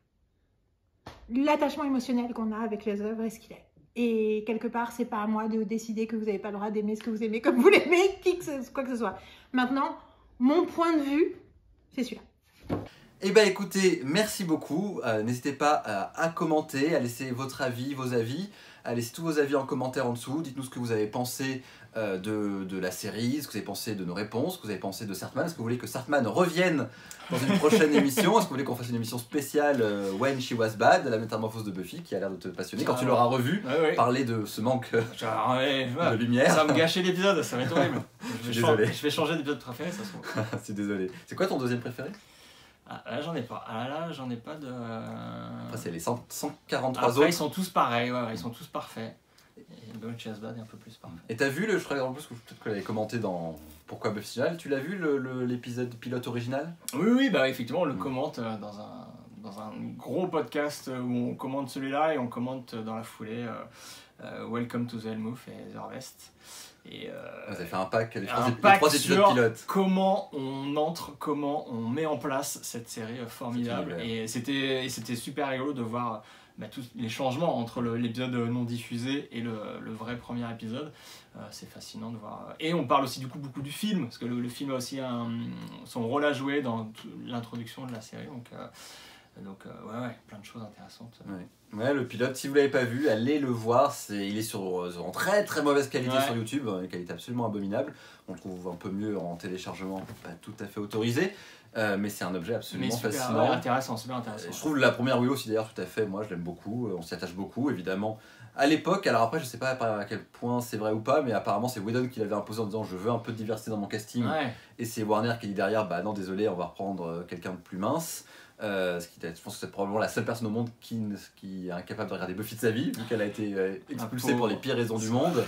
L'attachement émotionnel qu'on a avec les œuvres est ce qu'il est. Et quelque part, c'est pas à moi de décider que vous n'avez pas le droit d'aimer ce que vous aimez comme vous l'aimez, qui que ce, quoi que ce soit. Maintenant, mon point de vue, c'est celui-là. Eh bien écoutez, merci beaucoup. Euh, N'hésitez pas à, à commenter, à laisser votre avis, vos avis, à laisser tous vos avis en commentaire en dessous. Dites-nous ce que vous avez pensé euh, de, de la série, ce que vous avez pensé de nos réponses, ce que vous avez pensé de Sartman. Est-ce que vous voulez que Sartman revienne dans une prochaine émission? Est-ce que vous voulez qu'on fasse une émission spéciale euh, When She Was Bad, la métamorphose de Buffy, qui a l'air de te passionner quand tu l'auras revu, ouais, ouais. Parler de ce manque euh, Genre, ouais, ouais. de lumière. Ça va me gâcher l'épisode, ça va être horrible. Je suis désolé. Je vais changer d'épisode préféré, ça se trouve. C'est désolé. C'est quoi ton deuxième préféré? Ah, là j'en ai pas. Ah là j'en ai pas de. Après c'est les cent, cent quarante-trois Après, autres. Ils sont tous pareils, ouais, ils sont tous parfaits. Et When She Was Bad est un peu plus parfait. Et t'as vu le, je crois en plus que peut-être que l'avais commenté dans Pourquoi Buffy Journal, tu l'as vu l'épisode pilote original? Oui oui bah effectivement on le commente dans un dans un gros podcast où on commente celui-là et on commente dans la foulée euh, euh, Welcome to the Hellmouth et The Harvest. Et euh, vous avez fait un pack, les trois, un les pack trois épisodes pilotes. Comment on entre, comment on met en place cette série formidable. Et c'était c'était super rigolo de voir bah, tous les changements entre l'épisode non diffusé et le, le vrai premier épisode. Euh, c'est fascinant de voir. Et on parle aussi du coup beaucoup du film, parce que le, le film a aussi un, son rôle à jouer dans l'introduction de la série. Donc, euh, donc euh, ouais, ouais, plein de choses intéressantes. Ouais. Ouais, le pilote, si vous l'avez pas vu, allez le voir. C'est, il est sur, en très très mauvaise qualité ouais. sur YouTube, une qualité absolument abominable. On le trouve un peu mieux en téléchargement, pas tout à fait autorisé. Euh, mais c'est un objet absolument super, fascinant. Ouais, intéressant, super intéressant. Je trouve la première Willow aussi d'ailleurs tout à fait, moi je l'aime beaucoup, on s'y attache beaucoup évidemment. À l'époque, alors après je sais pas à quel point c'est vrai ou pas, mais apparemment c'est Whedon qui l'avait imposé en disant je veux un peu de diversité dans mon casting. Ouais. Et c'est Warner qui dit derrière, bah non désolé, on va reprendre quelqu'un de plus mince. Euh, ce qui, je pense que c'est probablement la seule personne au monde qui, qui est incapable de regarder Buffy de sa vie, vu qu'elle a été euh, expulsée pour les pires raisons du monde.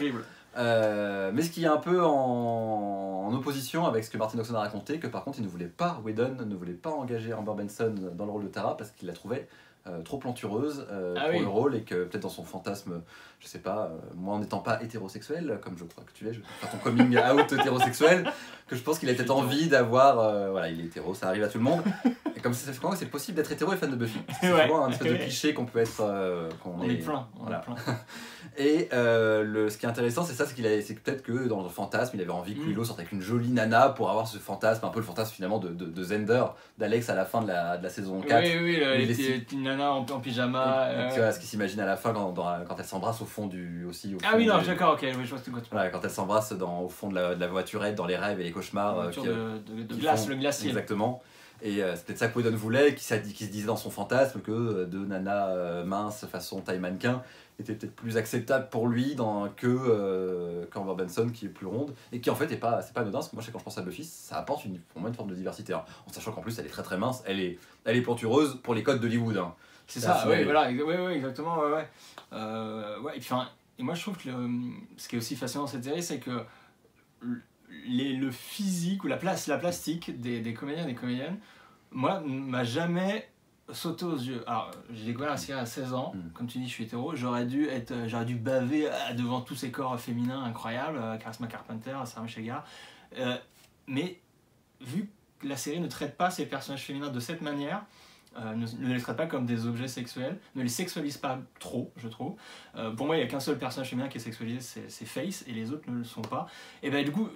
Euh, mais ce qui est un peu en, en opposition avec ce que Martin Oxon a raconté, que par contre il ne voulait pas, Whedon ne voulait pas engager Amber Benson dans le rôle de Tara parce qu'il la trouvait euh, trop plantureuse euh, ah pour oui. le rôle, et que peut-être dans son fantasme, je sais pas, euh, moi en n'étant pas hétérosexuel, comme je crois que tu l'es, je vais faire ton coming out hétérosexuel, que je pense qu'il a peut-être envie d'avoir, euh, voilà, il est hétéro, ça arrive à tout le monde, et comme c'est c'est possible d'être hétéro et fan de Buffy, c'est ouais. souvent un espèce de cliché qu'on peut être, euh, qu'on on est, est plein, on voilà. est plein. Et euh, le, ce qui est intéressant, c'est ça, c'est qu'il a, c'est peut-être que dans le fantasme, il avait envie que Willow sorte avec une jolie nana pour avoir ce fantasme, un peu le fantasme finalement de, de, de Zender, d'Alex à la fin de la, de la saison quatre. Oui, oui, elle était une nana en, en pyjama. Et, euh... tu vois, ce qu'il s'imagine à la fin quand, dans, quand elle s'embrasse au fond du... aussi. Au fond ah oui, non, du, d'accord, ok, oui, je vois ce que tu parles. Voilà, quand elle s'embrasse au fond de la, de la voiture, dans les rêves et les cauchemars. Euh, qui, de, de, de glace, font, le glacier. Exactement. Et euh, c'est peut-être ça que Whedon voulait, qui, qui se disait dans son fantasme que euh, deux nanas euh, minces façon taille mannequin était peut-être plus acceptable pour lui dans, que euh, qu'Amber Benson qui est plus ronde et qui en fait est pas, c'est pas anodin parce que moi quand je pense à Buffy ça apporte une, pour moi une forme de diversité hein, en sachant qu'en plus elle est très très mince, elle est, elle est plantureuse pour les codes d'Hollywood hein. C'est ça, oui, voilà, ouais, ouais, exactement, ouais, ouais. Euh, ouais et, puis, et moi je trouve que le, ce qui est aussi fascinant dans cette série c'est que les, le physique ou la, place, la plastique des, des comédiens et des comédiennes moi m'a jamais sauter aux yeux. Alors, j'ai découvert la série à seize ans, mm. comme tu dis, je suis hétéro, j'aurais dû, être, j'aurais dû baver devant tous ces corps féminins incroyables, Charisma Carpenter, Sarah Michelle Gellar. Euh, mais vu que la série ne traite pas ces personnages féminins de cette manière, euh, ne, ne les traite pas comme des objets sexuels, ne les sexualise pas trop, je trouve. Euh, pour moi, il n'y a qu'un seul personnage féminin qui est sexualisé, c'est, c'est Face, et les autres ne le sont pas. Et ben du coup,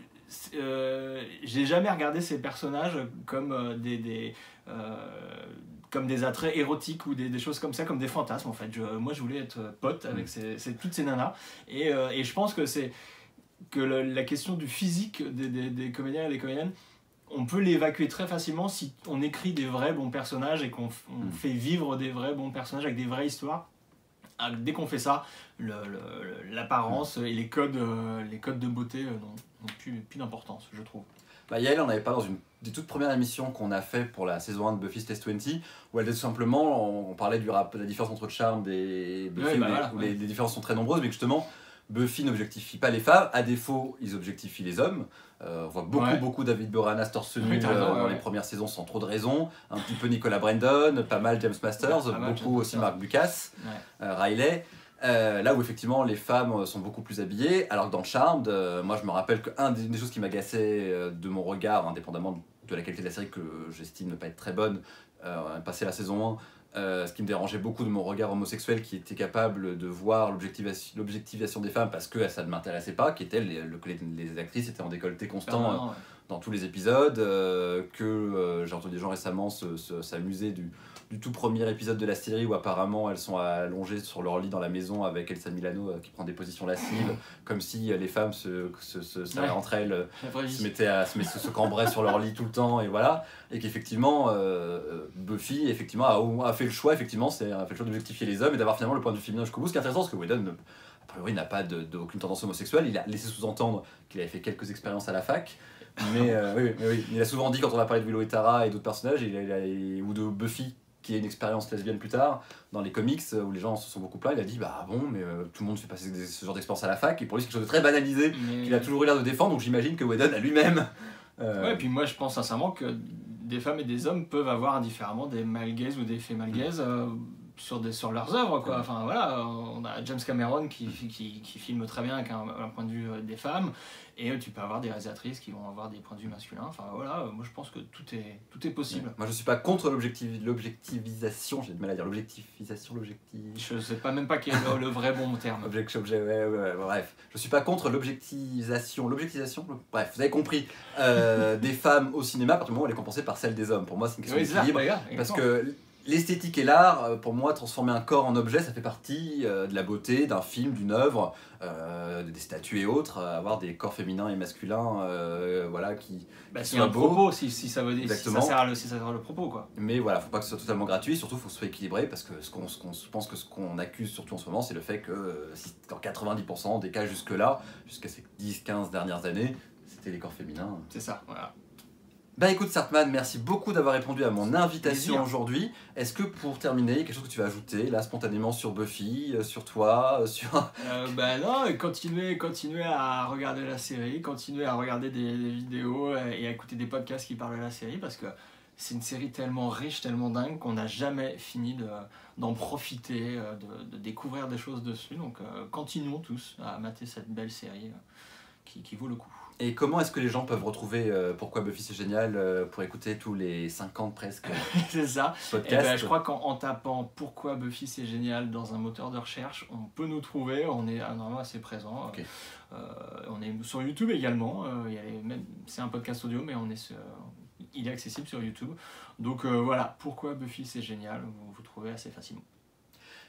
euh, j'ai jamais regardé ces personnages comme euh, des... des euh, comme des attraits érotiques ou des, des choses comme ça, comme des fantasmes en fait. Je, moi je voulais être pote avec ces, ces, toutes ces nanas et, euh, et je pense que c'est que le, la question du physique des, des, des comédiens et des comédiennes, on peut l'évacuer très facilement si on écrit des vrais bons personnages et qu'on on fait vivre des vrais bons personnages avec des vraies histoires. Dès qu'on fait ça, le, le, l'apparence et les codes, euh, les codes de beauté n'ont, n'ont plus, plus d'importance, je trouve. Bah, Yael en avait pas dans une des toutes premières émissions qu'on a fait pour la saison un de Buffy Slash vingt, où elle disait tout simplement, on, on parlait du rap, de la différence entre le charme des Buffy, ouais, bah où, voilà, les, où ouais. les, les différences sont très nombreuses, mais justement, Buffy n'objectifie pas les femmes, à défaut, ils objectifient les hommes. Euh, on voit beaucoup, ouais. beaucoup David Boreanaz torse nu oui, euh, raison, dans ouais. les premières saisons sans trop de raison, un petit peu Nicolas Brandon, pas mal James Masters, ouais, beaucoup mal, aussi Mark Bucas, ouais. euh, Riley. Euh, là où effectivement les femmes sont beaucoup plus habillées, alors que dans Charmed, euh, moi je me rappelle qu'une des, des choses qui m'agaçait euh, de mon regard, indépendamment de la qualité de la série que j'estime ne pas être très bonne, euh, passé la saison un, euh, ce qui me dérangeait beaucoup de mon regard homosexuel qui était capable de voir l'objectivation, l'objectivation des femmes parce que ça ne m'intéressait pas, qui était les, le, les, les actrices étaient en décolleté constant euh, ouais. dans tous les épisodes, euh, que euh, j'ai entendu des gens récemment se, se, s'amuser du du tout premier épisode de la série où apparemment elles sont allongées sur leur lit dans la maison avec Elsa Milano euh, qui prend des positions lascives comme si euh, les femmes se, se, se, se ouais. entre elles euh, se mettaient à se, se, se cambraient sur leur lit tout le temps et voilà et qu'effectivement euh, Buffy effectivement a, a fait le choix effectivement c'est a fait le choix d'objectifier les hommes et d'avoir finalement le point de vue féminin jusqu'au bout, ce qui est intéressant parce que Whedon a priori n'a pas de, de, aucune tendance homosexuelle, il a laissé sous-entendre qu'il avait fait quelques expériences à la fac. Mais, euh, oui, mais oui, il a souvent dit quand on a parlé de Willow et Tara et d'autres personnages il a, il a, ou de Buffy qui est une expérience lesbienne plus tard, dans les comics, où les gens se sont beaucoup plaints, il a dit bah bon, mais euh, tout le monde fait passer ce genre d'expérience à la fac, et pour lui c'est quelque chose de très banalisé, mais... qu'il a toujours eu l'air de défendre, donc j'imagine que Whedon a lui-même... Euh... Ouais, et puis moi je pense sincèrement que des femmes et des hommes peuvent avoir indifféremment des male gaze ou des female gaze euh, sur, des, sur leurs œuvres, quoi. Enfin voilà, on a James Cameron qui, qui, qui filme très bien avec un, un point de vue des femmes, et tu peux avoir des réalisatrices qui vont avoir des points de vue masculins. Enfin voilà, moi je pense que tout est, tout est possible. Moi je suis pas contre l'objectiv- l'objectivisation, j'ai du mal à dire l'objectivisation, l'objectif... Je sais pas même pas quel est le, le vrai bon terme. Object, objet, ouais, ouais, ouais, bref. Je suis pas contre l'objectivisation, l'objectivisation, bref, vous avez compris, euh, des femmes au cinéma, à partir du moment où elle est compensée par celle des hommes. Pour moi c'est une question oui, d'équilibre, parce que... L'esthétique et l'art, pour moi, transformer un corps en objet, ça fait partie euh, de la beauté d'un film, d'une œuvre, euh, des statues et autres. Euh, avoir des corps féminins et masculins, euh, voilà, qui, bah, qui soient un beaux. Propos, si, si ça veut dire, si ça sert à le, si ça sert à le propos, quoi. Mais voilà, faut pas que ce soit totalement gratuit. Surtout, faut que ce soit équilibré, parce que ce qu'on, ce qu'on, je pense que ce qu'on accuse surtout en ce moment, c'est le fait que euh, si, dans quatre-vingt-dix pour cent des cas jusque-là, jusqu'à ces dix quinze dernières années, c'était les corps féminins. C'est ça, voilà. Bah écoute Sartman, merci beaucoup d'avoir répondu à mon invitation aujourd'hui. Est-ce que pour terminer, il y a quelque chose que tu vas ajouter là spontanément sur Buffy, euh, sur toi, euh, sur... euh, Bah non, continuez, continuez à regarder la série, continuez à regarder des, des vidéos et à écouter des podcasts qui parlent de la série parce que c'est une série tellement riche, tellement dingue qu'on n'a jamais fini de, d'en profiter, de, de découvrir des choses dessus. Donc euh, continuons tous à mater cette belle série euh, qui, qui vaut le coup. Et comment est-ce que les gens peuvent retrouver euh, Pourquoi Buffy c'est génial euh, pour écouter tous les cinquante presque c'est ça. podcasts? Et ben, je crois qu'en en tapant Pourquoi Buffy c'est génial dans un moteur de recherche, on peut nous trouver, on est normalement assez présent. Okay. Euh, on est sur YouTube également, euh, il y a les, même, c'est un podcast audio mais on est sur, il est accessible sur YouTube. Donc euh, voilà, Pourquoi Buffy c'est génial, vous vous trouvez assez facilement.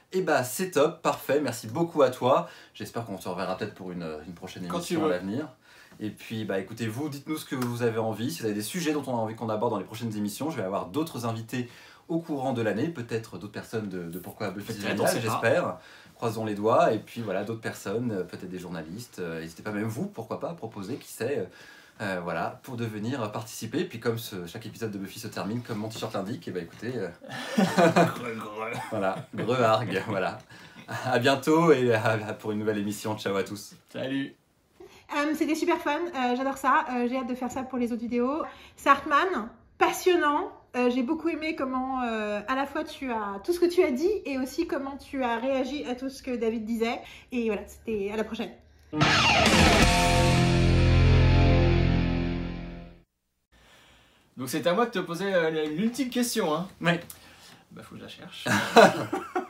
Et bah c'est top, parfait, merci beaucoup à toi. J'espère qu'on se reverra peut-être pour une, une prochaine émission à l'avenir. Et puis bah écoutez, vous dites-nous ce que vous avez envie, si vous avez des sujets dont on a envie qu'on aborde dans les prochaines émissions. Je vais avoir d'autres invités au courant de l'année, peut-être d'autres personnes de, de Pourquoi Buffy c'est génial, j'espère. Croisons les doigts, et puis voilà, d'autres personnes, peut-être des journalistes. N'hésitez pas, même vous, pourquoi pas, à proposer, qui sait, euh, voilà, pour devenir participer. Et puis comme ce, chaque épisode de Buffy se termine, comme mon t-shirt l'indique, et bah écoutez, euh... voilà, greu-argue, voilà. À bientôt et à, pour une nouvelle émission. Ciao à tous. Salut. Euh, C'était super fun, euh, j'adore ça, euh, j'ai hâte de faire ça pour les autres vidéos. Sartman, passionnant, euh, j'ai beaucoup aimé comment euh, à la fois tu as tout ce que tu as dit et aussi comment tu as réagi à tout ce que David disait. Et voilà, c'était à la prochaine. Donc c'est à moi de te poser euh, l'ultime question, hein. Ouais. Bah faut que je la cherche.